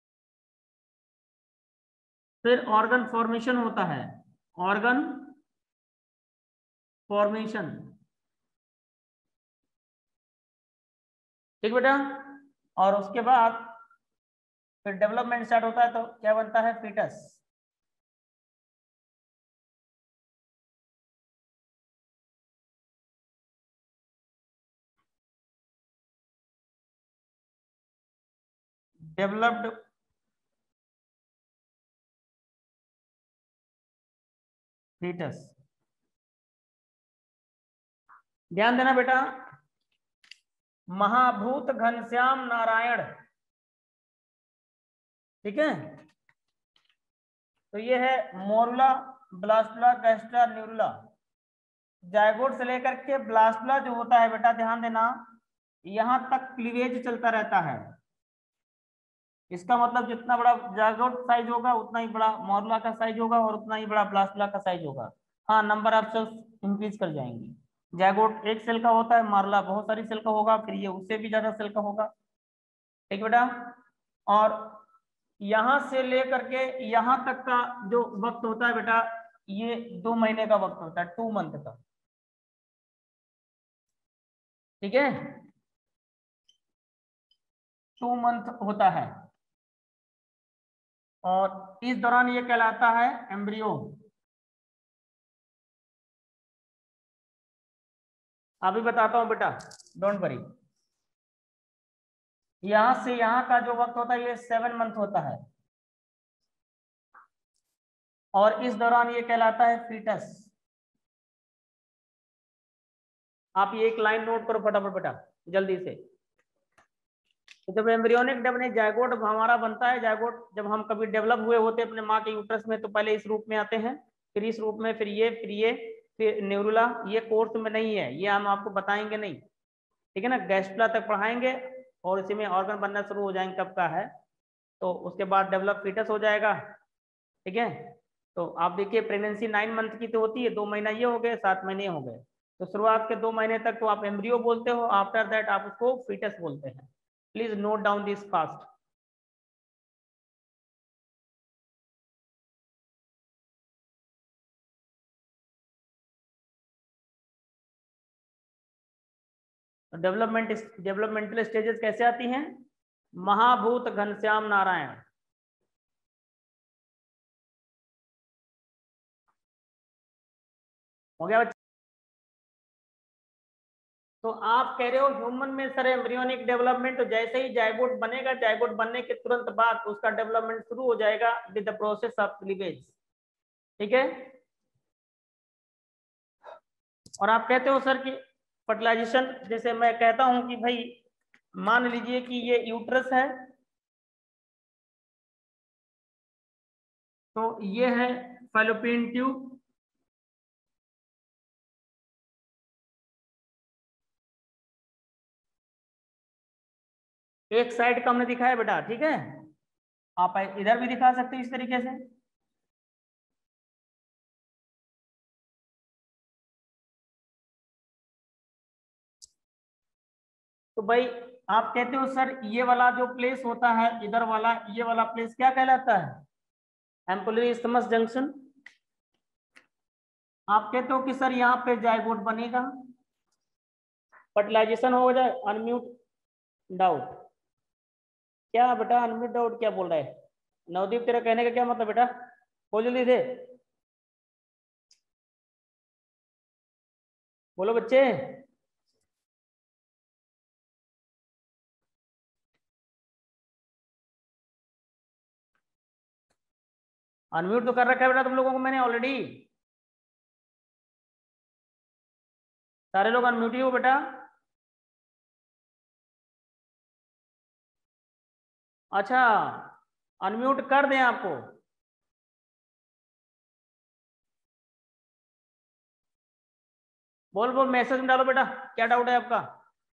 फिर ऑर्गन फॉर्मेशन होता है, ऑर्गन फॉर्मेशन, ठीक बेटा? और उसके बाद फिर डेवलपमेंट स्टार्ट होता है, तो क्या बनता है? फीटस। Developed foetus. ध्यान देना बेटा, महाभूत घनश्याम नारायण, ठीक है? तो ये है morula, blastula, gastrula, neurula. Zygote से लेकर के ब्लास्टुला जो होता है बेटा, ध्यान देना, यहां तक क्लीवेज चलता रहता है। इसका मतलब जितना बड़ा जायगोट साइज होगा उतना ही बड़ा मोरुला का साइज होगा और उतना ही बड़ा ब्लास्टुला का साइज होगा। हाँ, नंबर ऑफ सेल्स इंक्रीज कर जाएंगे। जायगोट एक सेल का होता है, मार्ला बहुत सारी सेल का होगा, फिर ये उससे भी ज्यादा सेल का होगा, ठीक बेटा? और यहां से लेकर के यहां तक का जो वक्त होता है बेटा, ये दो महीने का वक्त होता है, टू मंथ का, ठीक है? टू मंथ होता है, और इस दौरान ये कहलाता है एम्ब्रियो। अभी बताता हूं बेटा, डोंट वरी। यहां से यहां का जो वक्त होता है ये सेवन मंथ होता है, और इस दौरान ये कहलाता है फीटस। आप ये एक लाइन नोट करो फटाफट बेटा, जल्दी से। तो जब एम्ब्रियोनिक डेवलपमेंट जायगोट हमारा बनता है, जायगोट जब हम कभी डेवलप हुए होते हैं अपने माँ के यूट्रस में, तो पहले इस रूप में आते हैं, फिर इस रूप में, फिर ये, फिर ये, फिर न्यूरुला। ये कोर्स में नहीं है, ये हम आपको बताएंगे नहीं, ठीक है ना? गैस्ट्रुला तक पढ़ाएंगे और इसी में ऑर्गन बनना शुरू हो जाएंगे कब का है, तो उसके बाद डेवलप फीटस हो जाएगा, ठीक है? तो आप देखिए, प्रेगनेंसी नाइन मंथ की तो होती है, दो महीना ये हो गए, सात महीने हो गए, तो शुरुआत के दो महीने तक तो आप एम्ब्रियो बोलते हो, आफ्टर दैट आप उसको फीटस बोलते हैं। Please note down this fast. Development developmental stages कैसे आती हैं? महाभूत घनश्याम नारायण, हो गया बच्चा? तो आप कह रहे हो ह्यूमन में सर एम्ब्रियोनिक डेवलपमेंट, तो जैसे ही जायगोट बनेगा, जायगोट बनने के तुरंत बाद उसका डेवलपमेंट शुरू हो जाएगा with the process of cleavage, ठीक है? और आप कहते हो सर कि फर्टिलाइजेशन, जैसे मैं कहता हूं कि भाई मान लीजिए कि ये यूट्रस है, तो ये है फैलोपियन ट्यूब, एक साइड का हमने दिखाया बेटा, ठीक है। आप इधर भी दिखा सकते हो इस तरीके से। तो भाई आप कहते हो सर ये वाला जो प्लेस होता है इधर वाला, ये वाला प्लेस क्या कहलाता है? Ampullary isthmus junction. आप कहते हो कि सर यहाँ पे जाइगोट बनेगा, फर्टिलाइजेशन हो जाए, अनम्यूट डाउट। क्या बेटा अनम्यूट डाउट क्या बोल रहा है नवदीप? तेरा कहने का क्या मतलब बेटा? बोल जल्दी से बोलो बच्चे। अनम्यूट तो कर रखा है बेटा तुम लोगों को मैंने ऑलरेडी। सारे लोग अनम्यूट ही हो बेटा। अच्छा अनम्यूट कर दें आपको? बोल बोल मैसेज में डालो बेटा, क्या डाउट है आपका,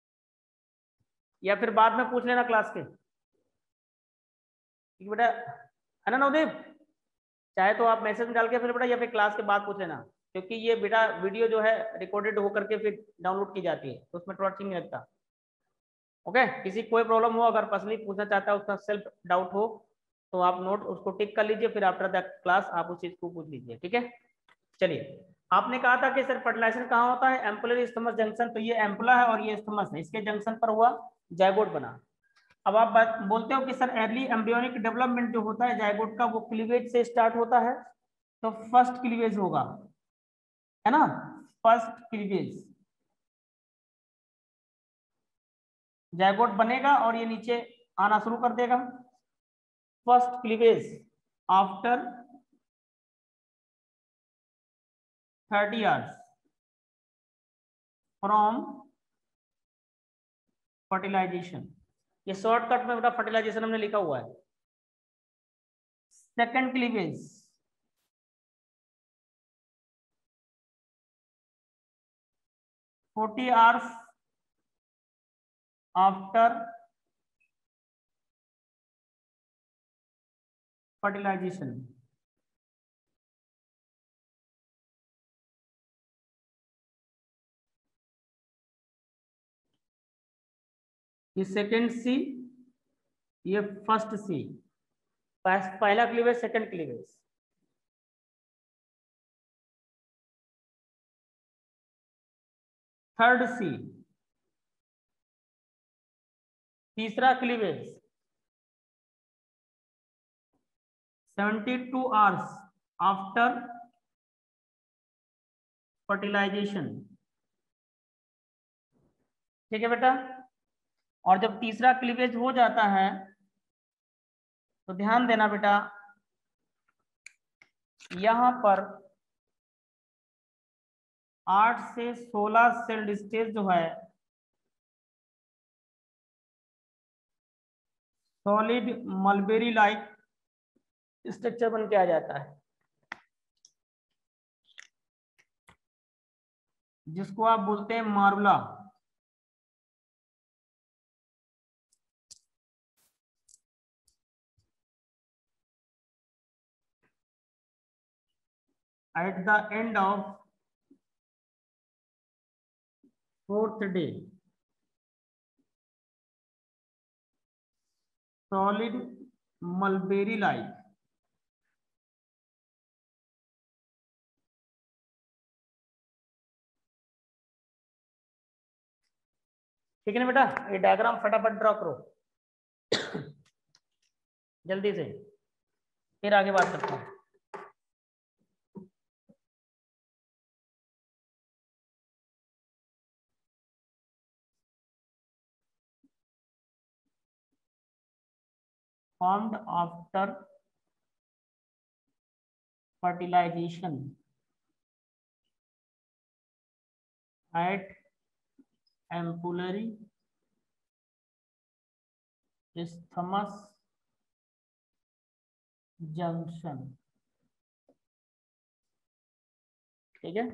या फिर बाद में पूछ लेना क्लास के। ठीक है बेटा, है ना नवदीप? चाहे तो आप मैसेज में डाल के फिर बेटा, या फिर क्लास के बाद पूछ लेना, क्योंकि ये बेटा वीडियो जो है रिकॉर्डेड होकर के फिर डाउनलोड की जाती है, तो उसमें थोड़ा ठीक नहीं लगता। ओके, किसी कोई प्रॉब्लम हो, अगर पर्सनली पूछना चाहता है, उसका सेल्फ डाउट हो, तो आप नोट उसको टिक कर लीजिए, फिर आफ्टर द क्लास आप उस चीज को पूछ लीजिए, ठीक है। चलिए, आपने कहा था कि सर फर्टिलाइजेशन कहाँ होता है? Ampullary isthmus junction. तो ये एम्पुला है और ये इस्थमस है, इसके जंक्शन पर हुआ, जाइगोट बना। अब आप बात बोलते हो कि सर अर्ली एम्ब्रियोनिक डेवलपमेंट जो होता है जाइगोट का, वो क्लीवेज से स्टार्ट होता है, तो फर्स्ट क्लीवेज होगा, है ना, फर्स्ट क्लीवेज। जाइगोट बनेगा और ये नीचे आना शुरू कर देगा। First cleavage after thirty hours from fertilisation. ये शॉर्टकट में बेटा फर्टिलाइजेशन हमने लिखा हुआ है। Second cleavage forty hours after fertilisation. ये सेकेंड सी, ये फर्स्ट सी। पहला cleavage, second cleavage. Third C, तीसरा cleavage seventy two hours after fertilisation. ठीक है बेटा। और जब तीसरा क्लीवेज हो जाता है तो ध्यान देना बेटा, यहां पर आठ से सोलह सेल स्टेज जो है सॉलिड मलबेरी लाइक स्ट्रक्चर बन के आ जाता है, जिसको आप बोलते हैं morula. At the end of fourth day solid mulberry like. ठीक है ना बेटा, ये डायग्राम फटाफट ड्रॉ करो जल्दी से, फिर आगे बात करते हैं। formed after fertilization at ampullary isthmus junction। ठीक है।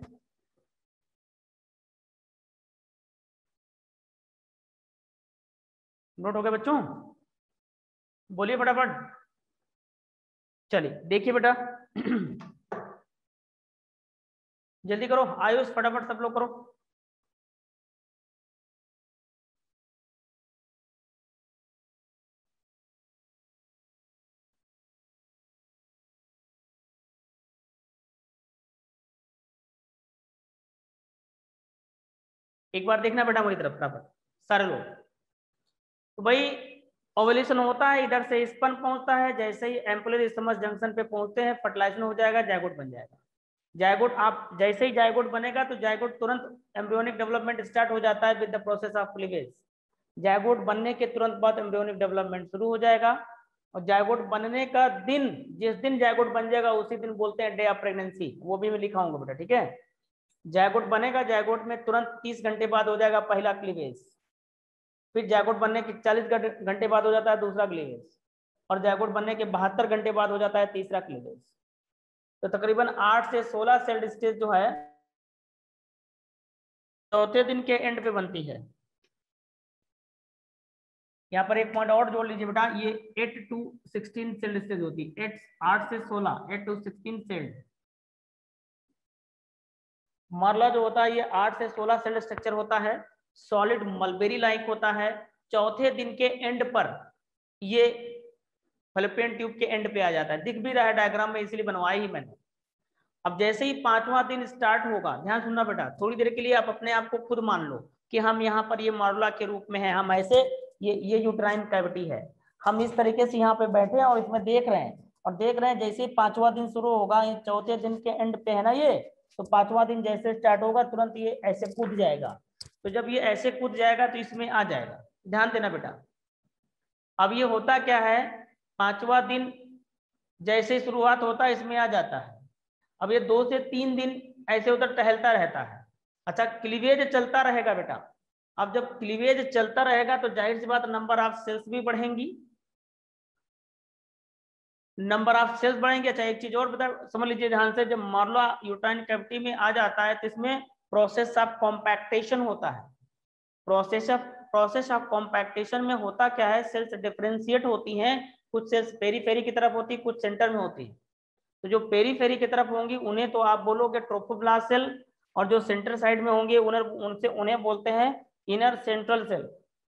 नोट हो गया बच्चों? बोलिए फटाफट। चलिए देखिए बेटा जल्दी करो, आयुष फटाफट सब लोग करो। एक बार देखना बेटा मेरी तरफ फटाफट सारे लोग। तो भाई ओवुलेशन होता है, इधर से स्पर्म पहुंचता है, जैसे ही एम्पुलर इस्थमस जंक्शन पे पहुंचते हैं फर्टिलाइजेशन हो जाएगा, जायगोट बन जाएगा। जायगोट आप जैसे ही जायगोट बनेगा तो जायगोट तुरंत एम्ब्रियोनिक डेवलपमेंट स्टार्ट हो जाता है with the process of cleavage. Zygote बनने के तुरंत बाद एम्ब्रियोनिक डेवलपमेंट शुरू हो जाएगा, और जायगोट बनने का दिन, जिस दिन जायगोट बन जाएगा उसी दिन बोलते हैं डे ऑफ प्रेगनेंसी, वो भी मैं लिखाऊंगा बेटा, ठीक है। जायगोट बनेगा, जायगोट में तुरंत तीस घंटे बाद हो जाएगा पहला क्लीवेज, फिर जायगोट बनने के चालीस घंटे बाद हो जाता है दूसरा क्लीवेज, और जायगोट बनने के बहत्तर घंटे बाद हो जाता है तीसरा क्लीवेज। तो तकरीबन आठ से सोलह सेल स्टेज जो है चौथे दिन के एंड पे बनती है। यहाँ पर एक पॉइंट और जोड़ लीजिए बेटा, ये eight to sixteen cell stage होती है, एट आठ से सोलह, एट टू सिक्सटीन सेल। मरला जो होता है ये आठ से सोलह सेल स्ट्रक्चर होता है, सॉलिड मलबेरी लाइक होता है। चौथे दिन के एंड पर ये फैलोपियन ट्यूब के एंड पे आ जाता है, दिख भी रहा है डायग्राम में, इसलिए बनवाई ही मैंने। अब जैसे ही पांचवा दिन स्टार्ट होगा, ध्यान सुनना बेटा, थोड़ी देर के लिए आप अपने आप को खुद मान लो कि हम यहाँ पर ये मॉडुला के रूप में है, हम ऐसे, ये ये यूट्राइन कैविटी है, हम इस तरीके से यहाँ पे बैठे हैं और इसमें देख रहे हैं, और देख रहे हैं जैसे ही पांचवा दिन शुरू होगा, ये चौथे दिन के एंड पे है ना ये, तो पांचवा दिन जैसे स्टार्ट होगा तुरंत ये ऐसे कूद जाएगा। तो जब ये ऐसे कूद जाएगा तो इसमें आ जाएगा, ध्यान देना बेटा। अब ये होता क्या है, पांचवा दिन जैसे शुरुआत होता है इसमें आ जाता है। अब ये दो से तीन दिन ऐसे उधर टहलता रहता है। अच्छा, क्लीवेज चलता रहेगा बेटा। अब जब क्लीवेज चलता रहेगा तो जाहिर सी बात नंबर ऑफ सेल्स भी बढ़ेंगी, नंबर ऑफ सेल्स बढ़ेंगे। अच्छा एक चीज और बता समझ लीजिए ध्यान से, जब मॉडुला यूट्राइन कैविटी में आ जाता है तो इसमें प्रोसेस ऑफ कॉम्पैक्टेशन होता है। Process of process of compaction में होता क्या है, सेल्स डिफरेंशिएट होती हैं, कुछ सेल्स पेरीफेरी की तरफ होती है, कुछ सेंटर में होती है। तो जो पेरीफेरी की तरफ होंगी उन्हें तो आप बोलोगे ट्रोफोब्लास्ट सेल, और जो सेंटर साइड में होंगे उन्हें उनसे उन्हें बोलते हैं इनर सेंट्रल सेल।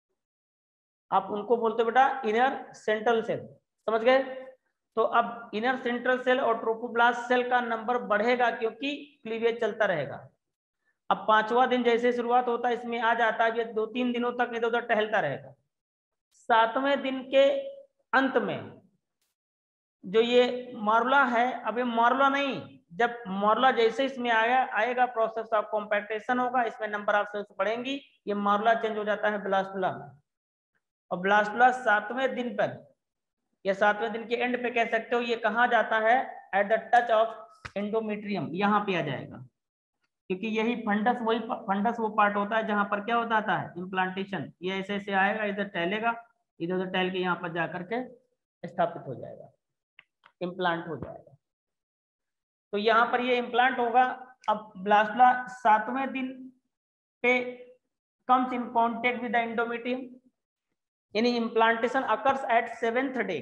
आप उनको बोलते हो बेटा इनर सेंट्रल सेल, समझ गए। तो अब इनर सेंट्रल सेल और ट्रोफोब्लास्ट सेल का नंबर बढ़ेगा क्योंकि क्लीवेज चलता रहेगा। अब पांचवा दिन जैसे शुरुआत होता है इसमें आ जाता है, ये दो तीन दिनों तक इधर उधर टहलता रहेगा। सातवें दिन के अंत में जो ये मॉडुला है, अब ये मॉडुला नहीं, जब मॉडुला जैसे इसमें आया आएगा प्रोसेस ऑफ कॉम्पैक्टेशन होगा, इसमें नंबर ऑफ सेल्स बढ़ेंगी, ये मॉडुला चेंज हो जाता है ब्लास्टुला में। और ब्लास्टुला सातवें दिन पर या सातवें दिन के एंड पे कह सकते हो, ये कहाँ जाता है, at the touch of endometrium, यहाँ पे आ जाएगा। क्योंकि यही फंडस, वही फंडस वो पार्ट होता है जहां पर क्या होता है इम्प्लांटेशन। ये ऐसे ऐसे आएगा, इधर टहलेगा, इधर उधर टहल के यहाँ पर जाकर के स्थापित हो जाएगा, इम्प्लांट हो जाएगा। तो यहाँ पर ये इम्प्लांट होगा। अब ब्लास्टुला सातवें दिन पे comes in contact with the endometrium, यानी implantation occurs at seventh day.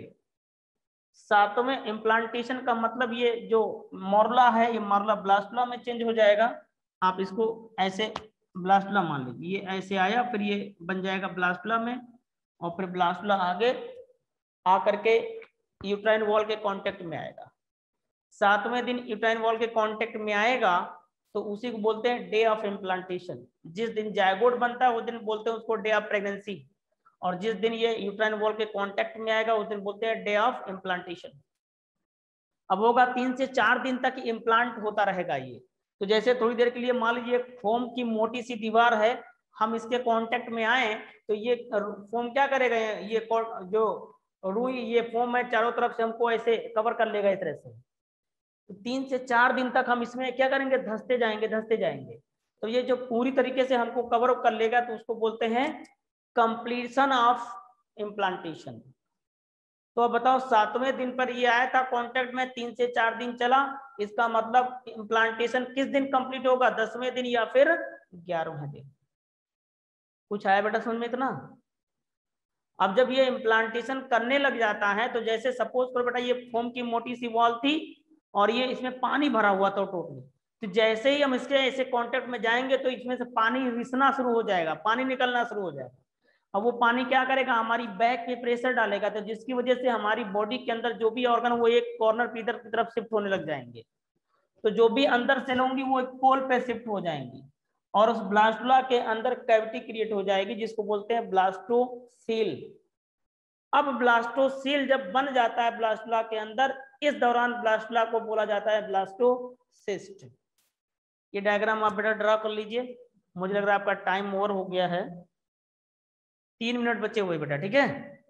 सातवें इम्प्लांटेशन का मतलब ये जो मॉडुला है ये मॉडुला ब्लास्टुला में चेंज हो जाएगा। आप इसको ऐसे ब्लास्टुला मान लीजिए, ये ऐसे आया फिर ये बन जाएगा ब्लास्टुला में, और फिर ब्लास्टुला आगे आकर के यूट्राइन वॉल के कांटेक्ट में आएगा। सातवें दिन यूट्राइन वॉल के कांटेक्ट में आएगा तो उसी को बोलते हैं डे ऑफ इम्प्लांटेशन। जिस दिन जायगोट बनता है उस दिन बोलते हैं उसको डे ऑफ प्रेगनेंसी, और जिस दिन ये यूट्राइन वॉल के कांटेक्ट में आएगा उस दिन बोलते हैं डे ऑफ इम्प्लांटेशन। अब होगा तीन से चार दिन तक इम्प्लांट होता रहेगा ये। तो जैसे थोड़ी देर के लिए मान लीजिए फोम की मोटी सी दीवार है, हम इसके कांटेक्ट में आए तो ये फोम क्या करेगा, ये जो रुई ये फोम है चारों तरफ से हमको ऐसे कवर कर लेगा इस तरह से। तो तीन से चार दिन तक हम इसमें क्या करेंगे, धंसते जाएंगे धंसते जाएंगे। तो ये जो पूरी तरीके से हमको कवर अप कर लेगा तो उसको बोलते हैं कंप्लीशन ऑफ इम्प्लांटेशन। तो अब बताओ सातवें दिन पर ये आया था कांटेक्ट में, तीन से चार दिन चला, इसका मतलब इम्प्लांटेशन किस दिन कंप्लीट होगा, दसवें दिन या फिर ग्यारहवें दिन। कुछ आया बेटा समझ में इतना? अब जब ये इम्प्लांटेशन करने लग जाता है तो जैसे सपोज करो बेटा ये फोम की मोटी सी वॉल थी और ये इसमें पानी भरा हुआ था टोटली, तो जैसे ही हम इसके ऐसे कांटेक्ट में जाएंगे तो इसमें से पानी रिसना शुरू हो जाएगा, पानी निकलना शुरू हो जाएगा। अब वो पानी क्या करेगा, हमारी बैक पे प्रेशर डालेगा, तो जिसकी वजह से हमारी बॉडी के अंदर जो भी ऑर्गन वो एक कॉर्नर की इधर की तरफ शिफ्ट होने लग जाएंगे। तो जो भी अंदर सेल होंगी वो एक पोल पे शिफ्ट हो जाएंगी और उस ब्लास्टुला के अंदर कैविटी क्रिएट हो जाएगी जिसको बोलते हैं ब्लास्टोसील। अब ब्लास्टोसील जब बन जाता है ब्लास्टुला के अंदर, इस दौरान ब्लास्टुला को बोला जाता है ब्लास्टोसिस्ट। ये डायग्राम आप बेटा ड्रा कर लीजिए, मुझे लग रहा है आपका टाइम ओवर हो गया है, तीन मिनट बचे हुए बेटा, ठीक है।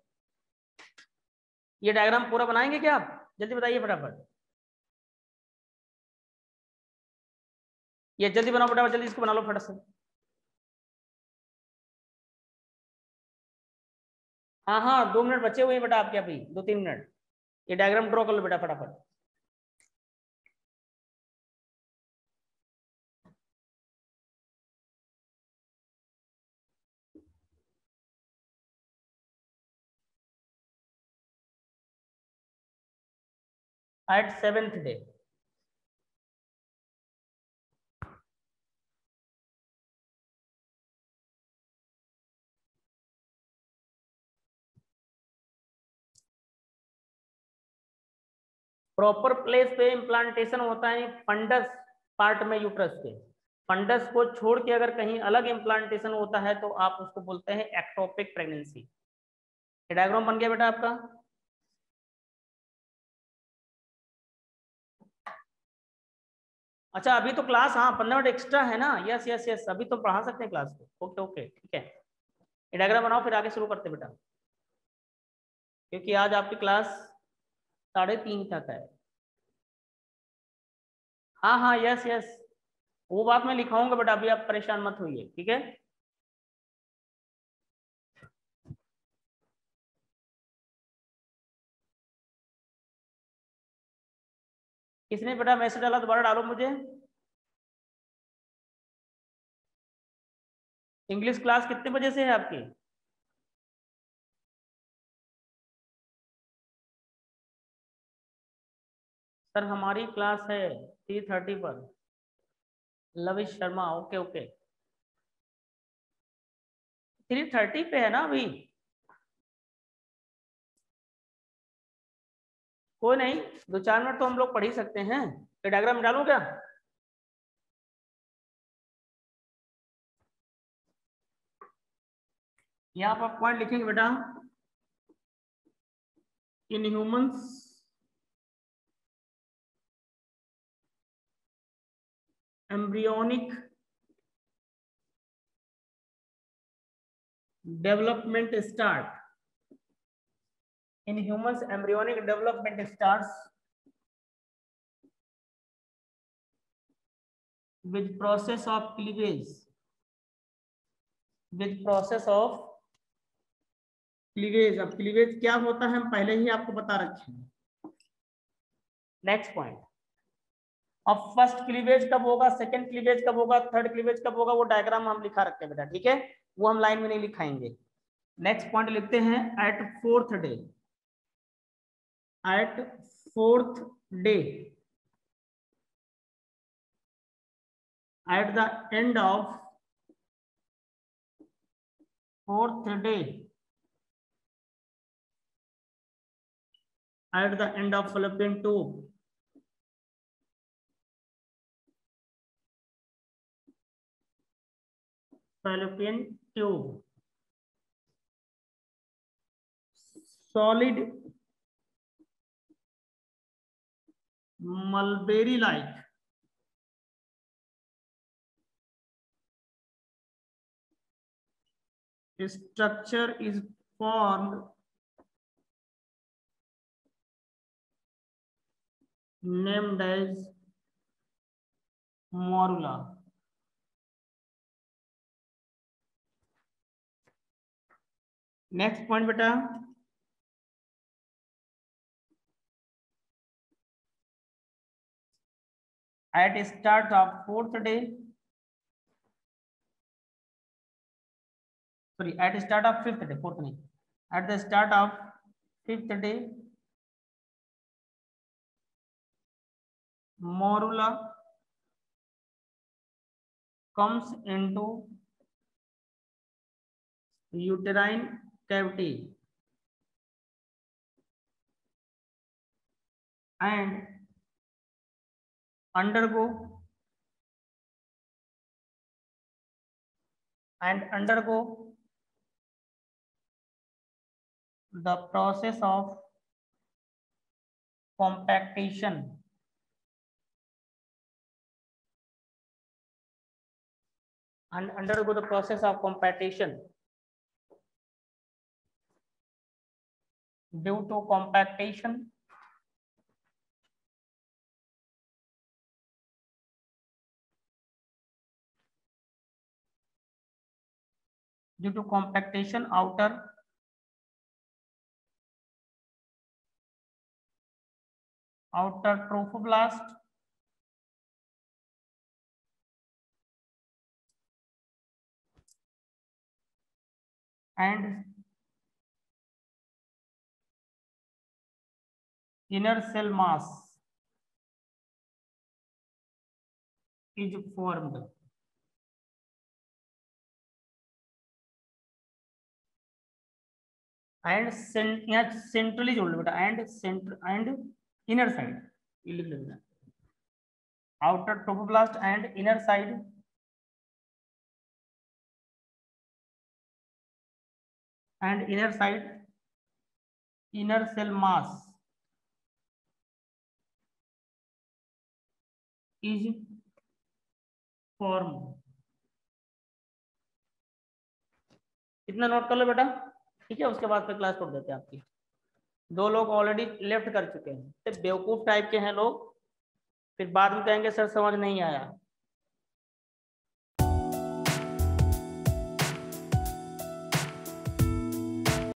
ये डायग्राम पूरा बनाएंगे क्या आप, जल्दी बताइए फटाफट, ये जल्दी बनाओ फटाफट, जल्दी इसको बना लो फटाफट से। हाँ हाँ दो मिनट बचे हुए हैं बेटा आपके, अभी दो तीन मिनट, ये डायग्राम ड्रॉ कर लो बेटा फटाफट। At seventh day, proper place पे इम्प्लांटेशन होता है फंडस पार्ट में यूट्रस के। फंडस को छोड़ के अगर कहीं अलग इम्प्लांटेशन होता है तो आप उसको बोलते हैं एक्टोपिक प्रेगनेंसी। ये डायग्राम बन गया बेटा आपका। अच्छा अभी तो क्लास, हाँ पंद्रह मिनट एक्स्ट्रा है ना, यस यस यस, अभी तो पढ़ा सकते हैं क्लास को, ओके ओके ठीक है। ये डायग्राम बनाओ फिर आगे शुरू करते बेटा, क्योंकि आज आपकी क्लास साढ़े तीन तक है। हाँ हाँ यस यस, वो बात मैं लिखाऊंगा बेटा, अभी आप परेशान मत होइए, ठीक है। किसने बेटा मैसेज डाला, दोबारा डालो मुझे। इंग्लिश क्लास कितने बजे से है आपकी? सर हमारी क्लास है थ्री थर्टी पर। Lavish Sharma, okay okay, three thirty पे है ना अभी। कोई नहीं, दो चार मिनट तो हम लोग पढ़ ही सकते हैं। तो डायग्राम डालूं क्या? यहाँ पर पॉइंट लिखेंगे बेटा, in humans embryonic development start, in humans embryonic development starts with process of cleavage, with process of cleavage। अब क्लीवेज क्या होता है हम पहले ही आपको बता रखे हैं। नेक्स्ट पॉइंट, अब फर्स्ट क्लीवेज कब होगा, सेकंड क्लीवेज कब होगा, थर्ड क्लीवेज कब होगा, वो डायग्राम हम लिखा रखते हैं बेटा, ठीक है, वो हम लाइन में नहीं लिखाएंगे। नेक्स्ट पॉइंट लिखते हैं, at fourth day, at fourth day, at the end of fourth day, at the end of fallopian tube, fallopian tube, solid mulberry like structure is formed named as morula। Next point बेटा, at start of fourth day, sorry at start of fifth day, fourth नहीं, at the start of fifth day morula comes into uterine cavity and undergo and undergo the process of compactation and undergo the process of compactation. Due to compactation, due to compactation, outer outer trophoblast and inner cell mass is formed. And यहाँ centrally जोड़ लो बेटा, and center and inner side ये लिख लेना, outer trophoblast and inner side and inner side inner cell mass is formed. इतना नोट कर लो बेटा, ठीक है। उसके बाद फिर क्लास छोड़ देते हैं आपकी। दो लोग ऑलरेडी लेफ्ट कर चुके हैं, तो बेवकूफ टाइप के हैं लोग, फिर बाद में कहेंगे सर समझ नहीं आया।